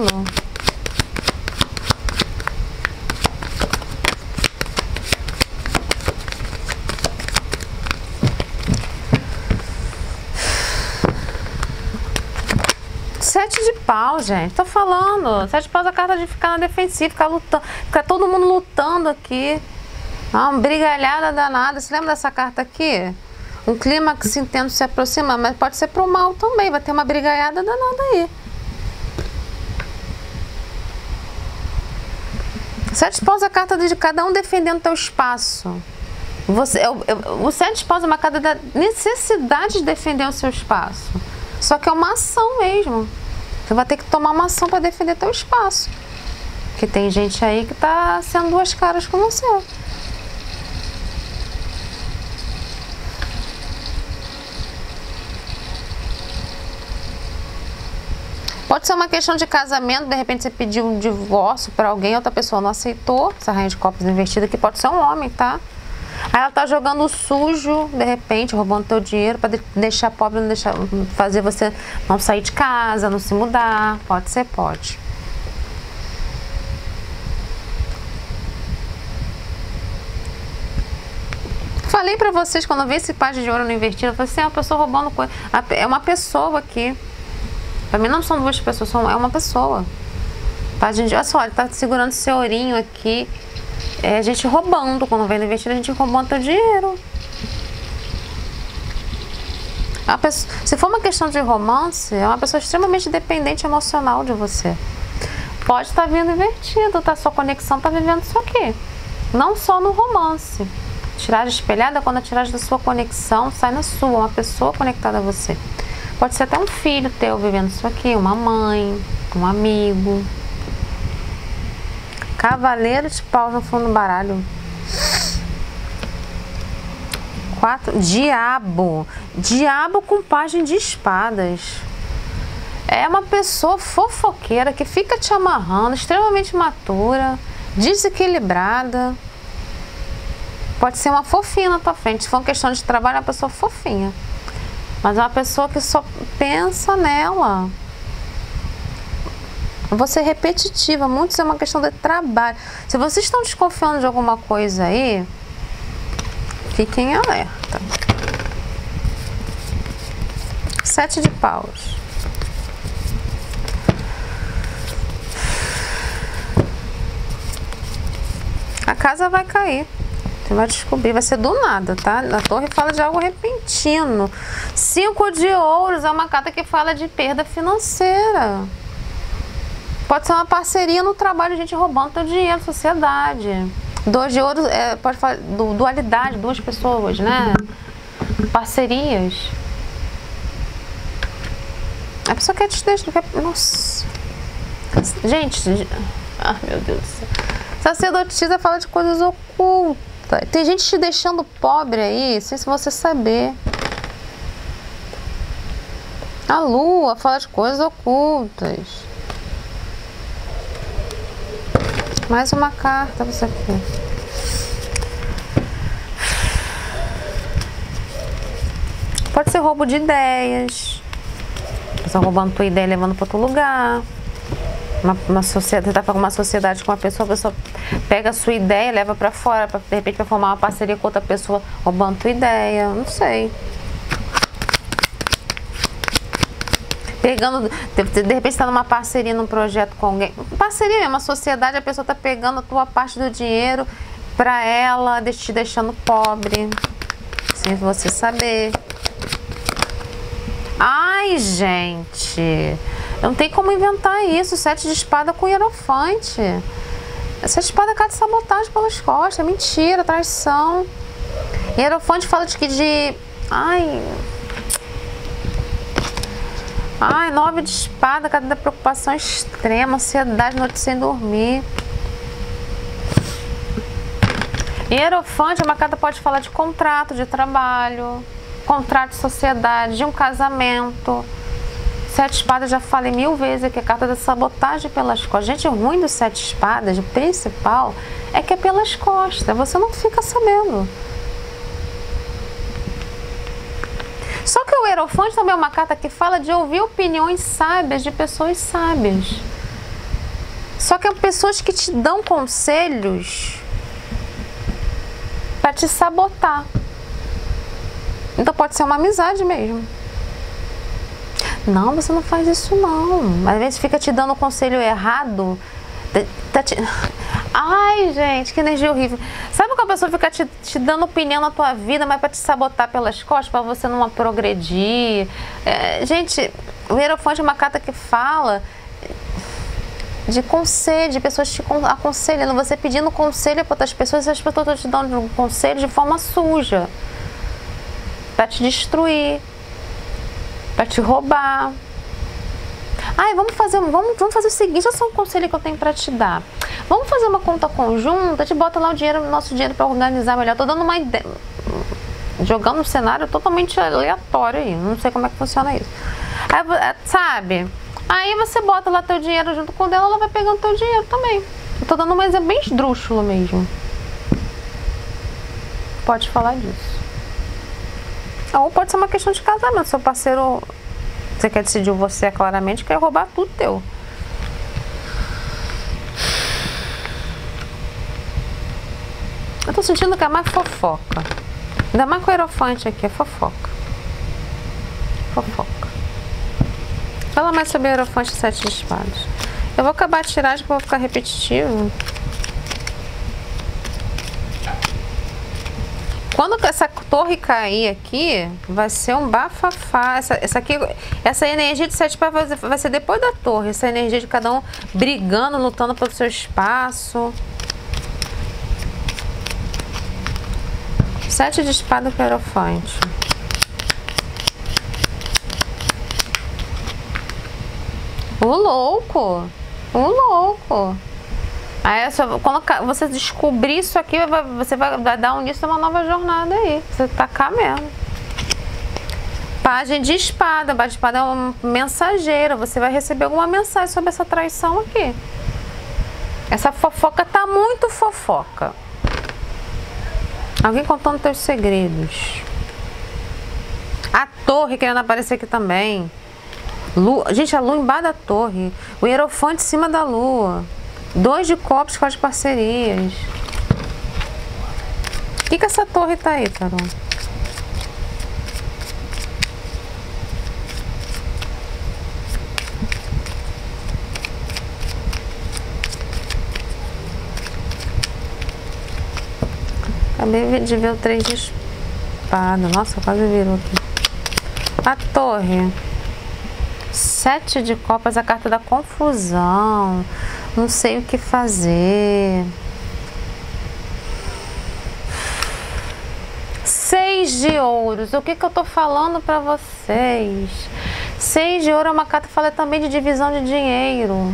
Sete de pau, gente. Tô falando. 7 de pau é a carta de ficar na defensiva, ficar lutando. Ficar todo mundo lutando aqui. Uma brigalhada danada. Você lembra dessa carta aqui? Um clima que se intenso se aproxima, mas pode ser pro mal também. Vai ter uma brigalhada danada aí. Sete de paus é a carta de cada um defendendo teu espaço. O sete de paus é uma carta da necessidade de defender o seu espaço. Só que é uma ação mesmo. Você vai ter que tomar uma ação para defender teu espaço. Porque tem gente aí que tá sendo duas caras com você. Pode ser uma questão de casamento, de repente você pediu um divórcio para alguém, outra pessoa não aceitou, essa rainha de copas invertida, que pode ser um homem, tá? Aí ela tá jogando sujo, de repente, roubando teu dinheiro para deixar pobre, não deixar, fazer você não sair de casa, não se mudar. Pode ser, pode. Falei pra vocês, quando eu vi esse página de ouro no invertido, eu falei assim, é uma pessoa roubando coisa. É uma pessoa aqui. Pra mim não são duas pessoas, é uma pessoa. Página de, olha só, ele tá segurando seu ourinho aqui. É a gente roubando, quando vem no invertido, a gente roubando teu dinheiro. Se for uma questão de romance, é uma pessoa extremamente dependente emocional de você. Pode estar vindo invertido, tá? Sua conexão tá vivendo isso aqui. Não só no romance. Tiragem espelhada, quando a tiragem da sua conexão sai na sua, uma pessoa conectada a você. Pode ser até um filho teu vivendo isso aqui, uma mãe, um amigo. Cavaleiro de paus no fundo do baralho. 4. Diabo. Diabo com página de espadas. É uma pessoa fofoqueira que fica te amarrando, extremamente imatura, desequilibrada. Pode ser uma fofinha na tua frente. Se for uma questão de trabalho, é uma pessoa fofinha. Mas é uma pessoa que só pensa nela. Você é repetitiva, muitos é uma questão de trabalho. Se vocês estão desconfiando de alguma coisa aí, fiquem alerta. 7 de paus. A casa vai cair. Você vai descobrir, vai ser do nada, tá? A torre fala de algo repentino. 5 de ouros é uma carta que fala de perda financeira. Pode ser uma parceria no trabalho, gente roubando teu dinheiro, sociedade. 2 de ouros, pode falar dualidade, duas pessoas, né? Parcerias. A pessoa quer te deixar... Nossa. Gente, ai meu Deus do céu. Sacerdotisa fala de coisas ocultas. Tem gente te deixando pobre aí, sem você saber. A lua fala de coisas ocultas. Mais uma carta pra você aqui. Pode ser roubo de ideias. Você tá roubando tua ideia e levando para outro lugar. Uma sociedade, você tá com uma sociedade com uma pessoa, a pessoa pega a sua ideia, leva para fora, de repente vai formar uma parceria com outra pessoa roubando tua ideia, não sei. Pegando, de repente está numa parceria, num projeto com alguém. Parceria mesmo, uma sociedade, a pessoa está pegando a tua parte do dinheiro para ela, te deixando pobre, sem você saber. Ai, gente, não tem como inventar isso. 7 de espada com hierofante. 7 de espada é carta de sabotagem pelas costas, é mentira, traição. Hierofante fala de que Ai, 9 de espada, carta da preocupação extrema, ansiedade, noite sem dormir. Hierofante é uma carta que pode falar de contrato, de trabalho, contrato de sociedade, de um casamento. 7 de espadas, já falei 1000 vezes aqui, a carta da sabotagem pelas costas. Gente, o ruim dos 7 de espadas, o principal, é que é pelas costas, você não fica sabendo. Só que o hierofante também é uma carta que fala de ouvir opiniões sábias de pessoas sábias. Só que é pessoas que te dão conselhos para te sabotar. Então pode ser uma amizade mesmo. Não, você não faz isso não. Às vezes fica te dando conselho errado. Ai, gente, que energia horrível. Sabe quando a pessoa fica te dando opinião na tua vida, mas para te sabotar pelas costas, para você não progredir? Gente, o hierofante é uma carta que fala de conselho, de pessoas te aconselhando, você pedindo conselho para outras pessoas e as pessoas estão te dando um conselho de forma suja, para te destruir, para te roubar. Ai, vamos fazer o seguinte, esse é um conselho que eu tenho para te dar. Vamos fazer uma conta conjunta, te bota lá o dinheiro, nosso dinheiro para organizar melhor. Tô dando uma ideia, jogando um cenário totalmente aleatório aí, não sei como é que funciona isso. Aí, sabe? Aí você bota lá teu dinheiro junto com ela vai pegando teu dinheiro também. Eu tô dando um exemplo bem esdrúxulo mesmo. Pode falar disso. Ou pode ser uma questão de casamento. Seu parceiro, você quer decidir você claramente, quer roubar tudo teu. Eu tô sentindo que é mais fofoca. Ainda mais com o hierofante aqui, é fofoca. Fofoca. Fala mais sobre o hierofante 7 de espadas. Eu vou acabar a tiragem porque eu vou ficar repetitivo. Quando essa torre cair aqui, vai ser um bafafá. Essa energia de 7 espadas vai ser depois da torre. Essa energia de cada um brigando, lutando pelo seu espaço. 7 de espada com o hierofante. O louco! O louco! Aí, quando você descobrir isso aqui, você vai dar um início a uma nova jornada aí. Você tacar mesmo. Pagem de espada. A pagem de espada é uma mensageira. Você vai receber alguma mensagem sobre essa traição aqui. Essa fofoca tá muito fofoca. Alguém contando teus segredos. A torre querendo aparecer aqui também. Gente, a lua embaixo da torre. O hierofante em cima da lua. 2 de copas com as parcerias. O que essa torre tá aí, Carol? Acabei de ver o 3 de espada. Nossa, quase virou aqui. A torre. 7 de copas, a carta da confusão. Não sei o que fazer. 6 de ouros. O que eu tô falando pra vocês? 6 de ouro é uma carta que fala também de divisão de dinheiro.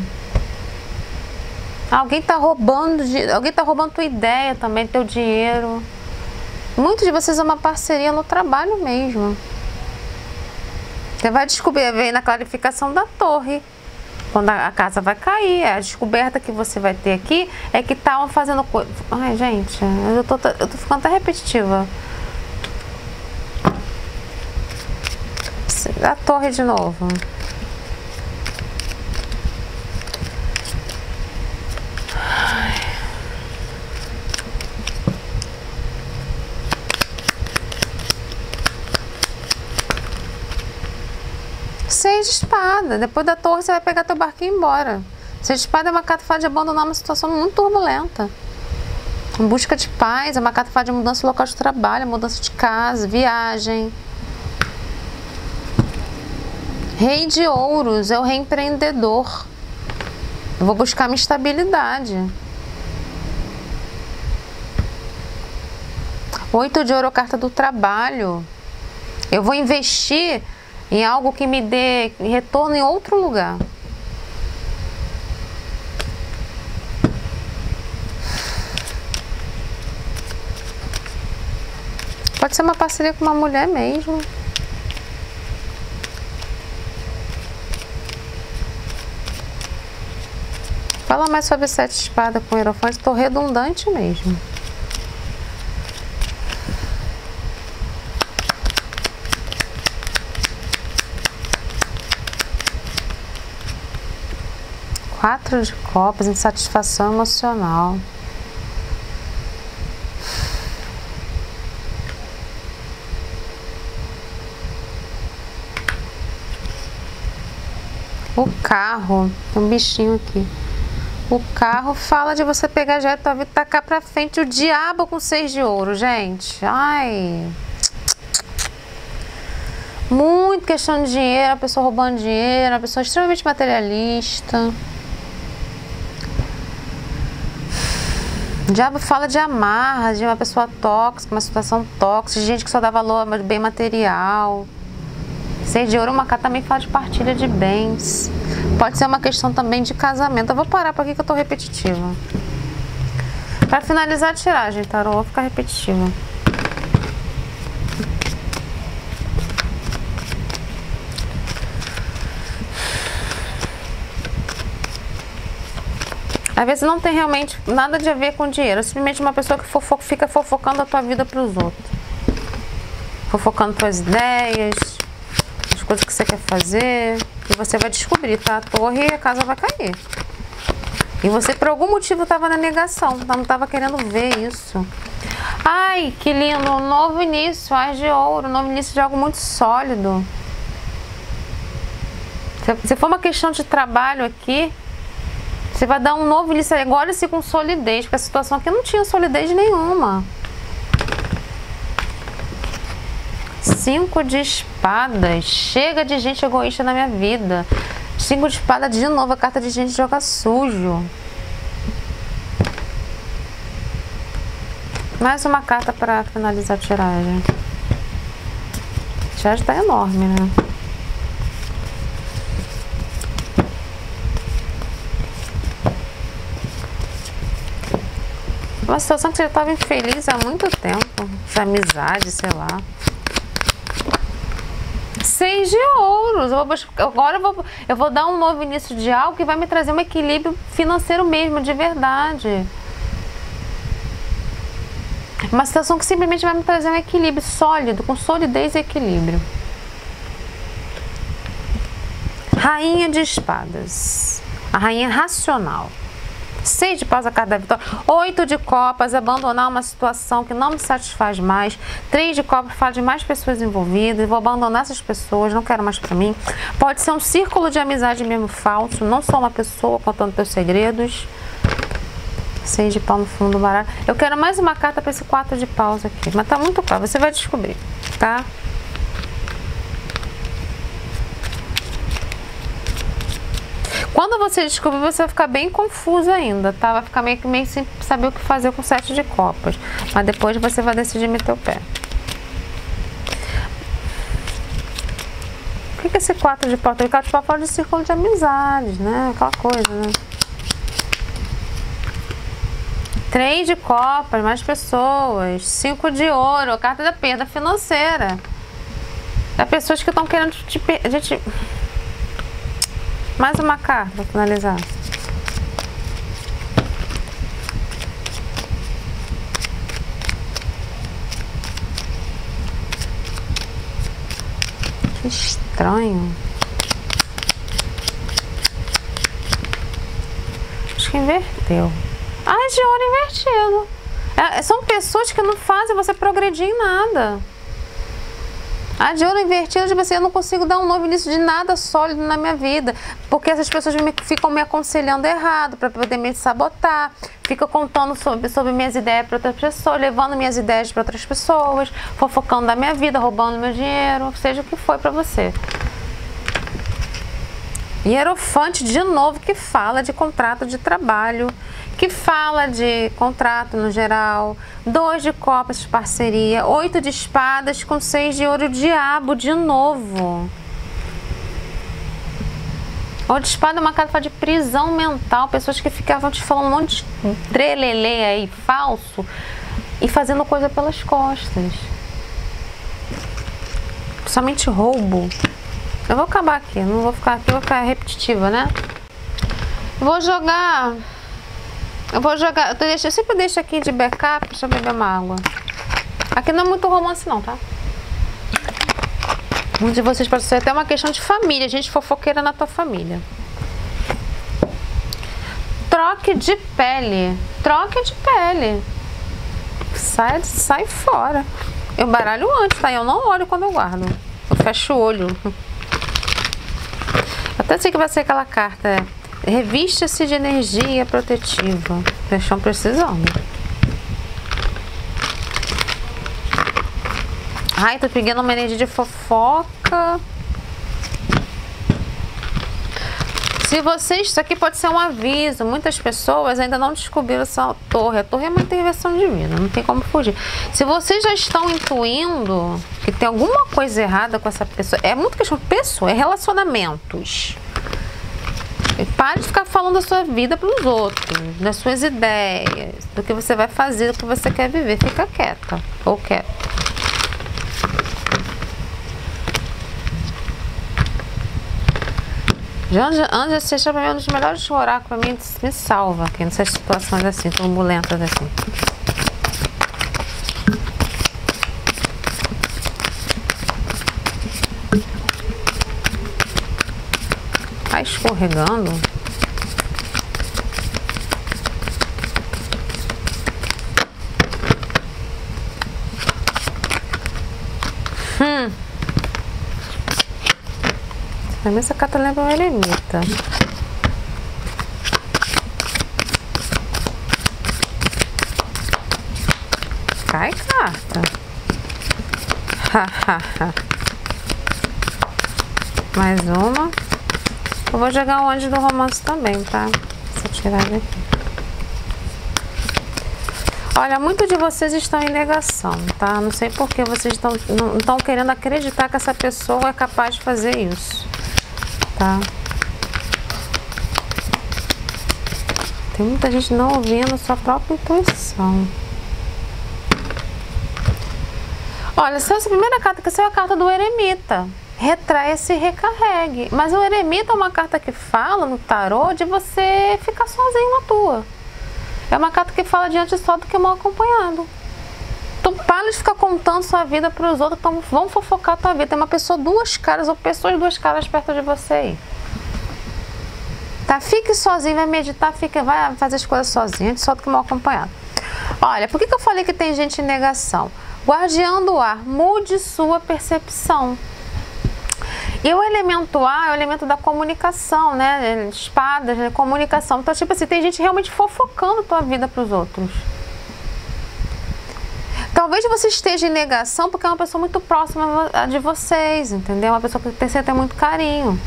Alguém tá roubando tua ideia também, teu dinheiro. Muitos de vocês é uma parceria no trabalho mesmo. Você vai descobrir, vem na clarificação da torre. Quando a casa vai cair, a descoberta que você vai ter aqui é que estavam fazendo coisa. Ai, gente, eu tô ficando até repetitiva. A torre de novo. Seis de espada. Depois da torre você vai pegar teu barquinho e ir embora. 6 de espada é uma carta que fala de abandonar uma situação muito turbulenta. Em busca de paz, é uma carta que fala de mudança do local de trabalho, mudança de casa, viagem. Rei de ouros é o reempreendedor. Eu vou buscar minha estabilidade. 8 de ouro é a carta do trabalho. Eu vou investir em algo que me dê retorno em outro lugar. Pode ser uma parceria com uma mulher mesmo. Fala mais sobre 7 de espada com o hierofante. Estou redundante mesmo. Quatro de copas, insatisfação emocional. O carro, tem um bichinho aqui. O carro fala de você pegar já a tua vida e tacar pra frente. O diabo com 6 de ouro, gente. Ai. Muito questão de dinheiro, a pessoa roubando dinheiro, a pessoa extremamente materialista. O diabo fala de amarra, de uma pessoa tóxica, uma situação tóxica, de gente que só dá valor a bem material. 6 de ouro, uma carta também fala de partilha de bens. Pode ser uma questão também de casamento. Eu vou parar por aqui que eu tô repetitiva. Para finalizar a tiragem, tarô, eu vou ficar repetitiva. Às vezes não tem realmente nada de a ver com dinheiro. É simplesmente uma pessoa que fica fofocando a tua vida para os outros. Fofocando tuas ideias, as coisas que você quer fazer. E você vai descobrir, tá? A torre e a casa vai cair. E você, por algum motivo, estava na negação. Não estava querendo ver isso. Ai, que lindo. Um novo início. As de ouro. Um novo início de algo muito sólido. Se for uma questão de trabalho aqui, você vai dar um novo início agora, sim, com solidez, porque a situação aqui não tinha solidez nenhuma. 5 de espadas. Chega de gente egoísta na minha vida. 5 de espada de novo, a carta de gente joga sujo. Mais uma carta para finalizar a tiragem. A tiragem tá enorme, né? Uma situação que você já estava infeliz há muito tempo. De amizade, sei lá. 6 de ouros. Agora eu vou dar um novo início de algo que vai me trazer um equilíbrio financeiro mesmo, de verdade. Uma situação que simplesmente vai me trazer um equilíbrio sólido, com solidez e equilíbrio. Rainha de espadas. A rainha racional. 6 de paus, a carta da vitória. 8 de copas, abandonar uma situação que não me satisfaz mais. 3 de copas, fala de mais pessoas envolvidas. Vou abandonar essas pessoas, não quero mais pra mim. Pode ser um círculo de amizade mesmo falso, não só uma pessoa contando teus segredos. 6 de pau no fundo do baralho. Eu quero mais uma carta para esse 4 de paus aqui, mas tá muito claro, você vai descobrir, tá? Quando você descobrir, você vai ficar bem confuso ainda, tá? Vai ficar meio sem saber o que fazer com 7 de copas. Mas depois você vai decidir meter o pé. O que é esse 4 de pau? O 4 de pau fala de círculo de amizades, né? Aquela coisa, né? 3 de copas, mais pessoas. 5 de ouro, a carta da perda financeira. É pessoas que estão querendo te perder. Mais uma carta para finalizar. Que estranho. Acho que inverteu. Ai, de ouro invertido. São pessoas que não fazem você progredir em nada. A de ouro invertido, tipo assim, eu não consigo dar um novo início de nada sólido na minha vida. Porque essas pessoas ficam me aconselhando errado para poder me sabotar. Ficam contando sobre minhas ideias para outras pessoas, levando minhas ideias para outras pessoas, fofocando da minha vida, roubando meu dinheiro, seja o que for para você. Hierofante, de novo, que fala de contrato de trabalho, que fala de contrato no geral. 2 de copas, parceria. 8 de espadas com 6 de ouro, diabo, de novo. 8 de espada é uma carta de prisão mental. Pessoas que ficavam te falando um monte de trelelê aí, falso, e fazendo coisa pelas costas. Somente roubo. Eu vou acabar aqui, não vou ficar aqui, vou ficar repetitiva, né? Eu sempre deixo aqui de backup, deixa eu beber uma água. Aqui não é muito romance não, tá? Muitos de vocês pode ser até uma questão de família, gente fofoqueira na tua família. Troque de pele. Troque de pele. Sai fora. Eu baralho antes, tá? Eu não olho quando eu guardo. Eu fecho o olho. Até sei que vai ser aquela carta. Revista-se de energia protetiva. Vocês estão precisando. Ai, tô pegando uma energia de fofoca. Se vocês, isso aqui pode ser um aviso, muitas pessoas ainda não descobriram essa torre. A torre é uma intervenção divina, não tem como fugir. Se vocês já estão intuindo que tem alguma coisa errada com essa pessoa, é muito questão de pessoa, é relacionamentos. Pare de ficar falando da sua vida para os outros, das suas ideias, do que você vai fazer, do que você quer viver. Fica quieta ou quieto. Anja seja para mim um dos melhores oráculos, para mim me salva aqui nessas situações assim, turbulentas assim. Tá escorregando. Pra mim essa carta lembra uma eremita. Cai carta. Mais uma. Eu vou jogar o anjo do romance também, tá? Deixa eu tirar daqui. Olha, muitos de vocês estão em negação, tá? Não sei por que vocês não estão querendo acreditar que essa pessoa é capaz de fazer isso. Tá? Tem muita gente não ouvindo sua própria intuição. Olha, essa primeira carta que é a carta do eremita. Retraia-se e recarregue. Mas o eremita é uma carta que fala no tarô de você ficar sozinho na tua. É uma carta que fala diante só do que mal acompanhado. Então para de ficar contando sua vida para os outros, então vão fofocar a tua vida. Tem uma pessoa duas caras ou pessoas duas caras perto de você aí. Tá? Fique sozinho, vai meditar, vai fazer as coisas sozinho, só do que mal acompanhado. Olha, por que eu falei que tem gente em negação? Guardião do ar, mude sua percepção. E o elemento ar é o elemento da comunicação, né? Espadas, né? Comunicação. Então, tipo assim, tem gente realmente fofocando a tua vida para os outros. Talvez você esteja em negação porque é uma pessoa muito próxima de vocês, entendeu? Uma pessoa que precisa ter muito carinho.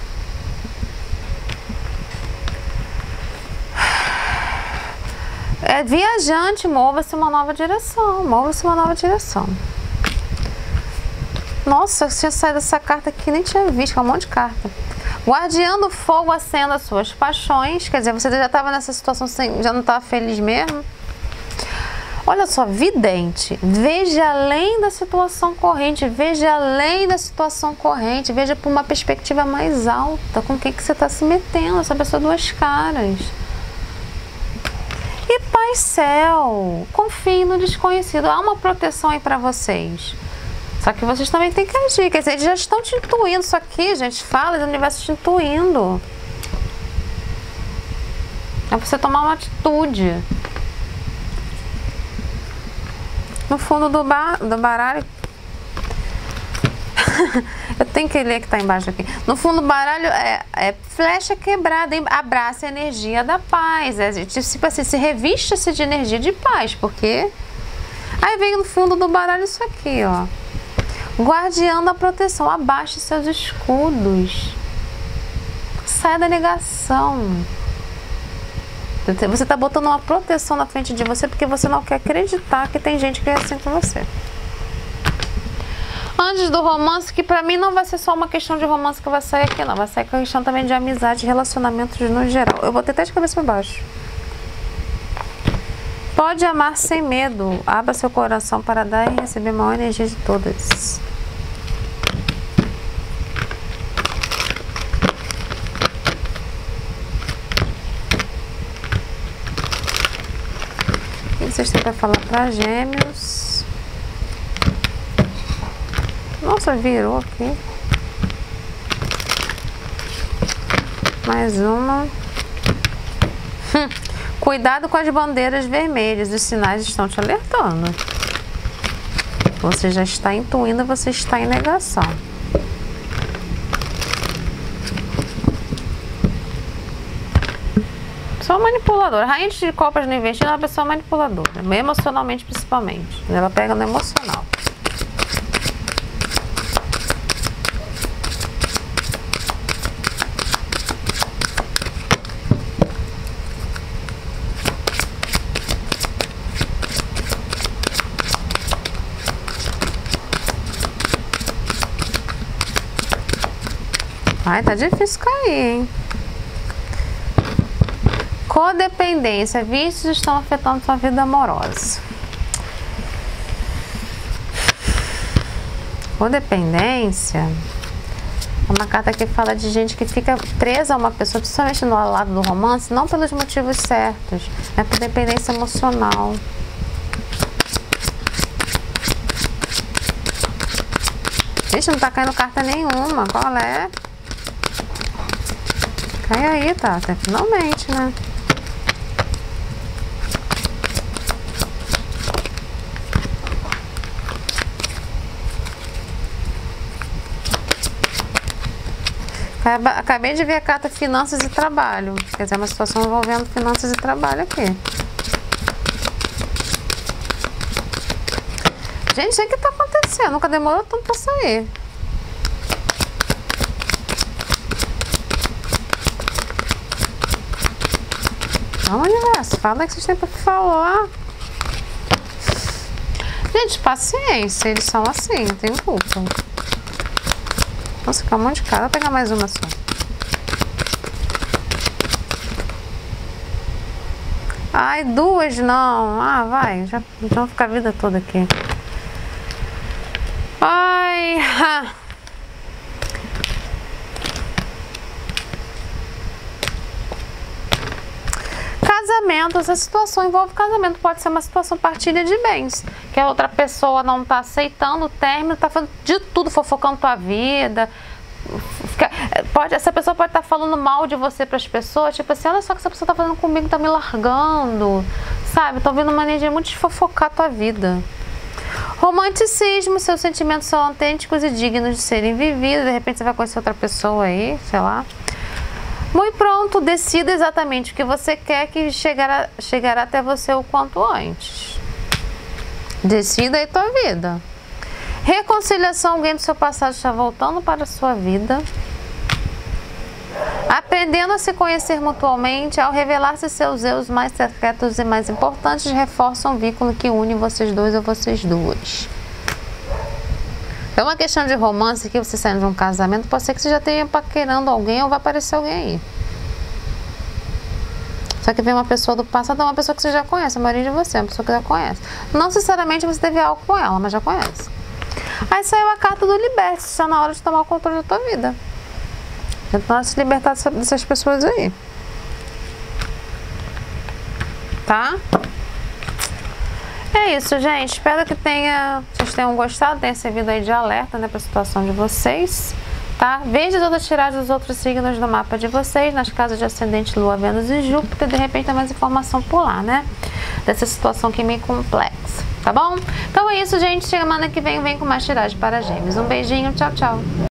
É viajante, mova-se uma nova direção, mova-se uma nova direção. Nossa, eu tinha saído dessa carta aqui, nem tinha visto, é um monte de carta. Guardião do fogo, acenda as suas paixões, quer dizer, você já estava nessa situação, já não estava feliz mesmo. Olha só, vidente, veja além da situação corrente, veja além da situação corrente, veja por uma perspectiva mais alta, com quem que você está se metendo, essa pessoa duas caras. E Pai Céu, confie no desconhecido, há uma proteção aí para vocês. Só que vocês também têm que agir, quer dizer, eles já estão te intuindo, isso aqui, gente, fala do universo te intuindo. É você tomar uma atitude. No fundo do baralho, eu tenho que ler que está embaixo aqui. No fundo do baralho é flecha quebrada, abraça a energia da paz. Tipo assim, se revista-se de energia de paz, porque... Aí vem no fundo do baralho isso aqui, ó. Guardião da proteção, abaixe seus escudos. Saia da negação. Você está botando uma proteção na frente de você porque você não quer acreditar que tem gente que é assim com você. Antes do romance, que pra mim não vai ser só uma questão de romance que vai sair aqui, não. Vai sair com a questão também de amizade e relacionamentos no geral. Eu vou ter até de cabeça para baixo. Pode amar sem medo. Abra seu coração para dar e receber a maior energia de todas. O que vocês têm para falar para Gêmeos? Nossa, virou aqui. Mais uma. Cuidado com as bandeiras vermelhas, os sinais estão te alertando. Você já está intuindo, você está em negação. Pessoa manipuladora. Rainha de copas no investindo é uma pessoa manipuladora, emocionalmente principalmente. Ela pega no emocional. Ai, tá difícil cair, hein? Codependência. Vícios estão afetando sua vida amorosa. Codependência é uma carta que fala de gente que fica presa a uma pessoa, principalmente no lado do romance, não pelos motivos certos, é por dependência emocional. Gente, não tá caindo carta nenhuma. Qual é? Cai aí, tá? Finalmente, né? Acabei de ver a carta finanças e trabalho. Quer dizer, uma situação envolvendo finanças e trabalho aqui. Gente, o que tá acontecendo? Nunca demorou tanto pra sair. Não, universo, fala que vocês têm pra falar. Gente, paciência, eles são assim, não tem culpa. Nossa, fica um monte de cara. Vou pegar mais uma só. Ai, duas não. Ah, vai. Já vou ficar a vida toda aqui. Ai. Casamento. Essa situação envolve casamento. Pode ser uma situação partilha de bens. Que a outra pessoa não tá aceitando o término, tá fazendo de tudo, fofocando tua vida. Essa pessoa pode estar falando mal de você para as pessoas, tipo assim, olha só o que essa pessoa tá fazendo comigo, tá me largando, sabe? Tô vendo uma energia muito de fofocar tua vida. Romanticismo, seus sentimentos são autênticos e dignos de serem vividos. De repente você vai conhecer outra pessoa aí, sei lá. Muito pronto, decida exatamente o que você quer, que chegará até você o quanto antes. Decida aí tua vida. Reconciliação, alguém do seu passado está voltando para a sua vida. Aprendendo a se conhecer mutuamente, ao revelar-se seus erros mais secretos e mais importantes, reforçam o vínculo que une vocês dois ou vocês duas. É uma questão de romance que você saindo de um casamento, pode ser que você já esteja paquerando alguém ou vai aparecer alguém aí. Só que vem uma pessoa do passado, é uma pessoa que você já conhece, a maioria de você, é uma pessoa que já conhece. Não necessariamente você teve algo com ela, mas já conhece. Aí saiu a carta do liberte, está na hora de tomar o controle da tua vida. Já tá se libertar dessas pessoas aí. Tá? É isso, gente. Espero que vocês tenham gostado, tenha servido aí de alerta, né, para a situação de vocês. Tá? Veja as outras tiragens dos outros signos do mapa de vocês, nas casas de ascendente, lua, Vênus e Júpiter. De repente tem mais informação por lá, né? Dessa situação que é meio complexa, tá bom? Então é isso, gente. Semana que vem com mais tiragem para Gêmeos. Um beijinho, tchau, tchau.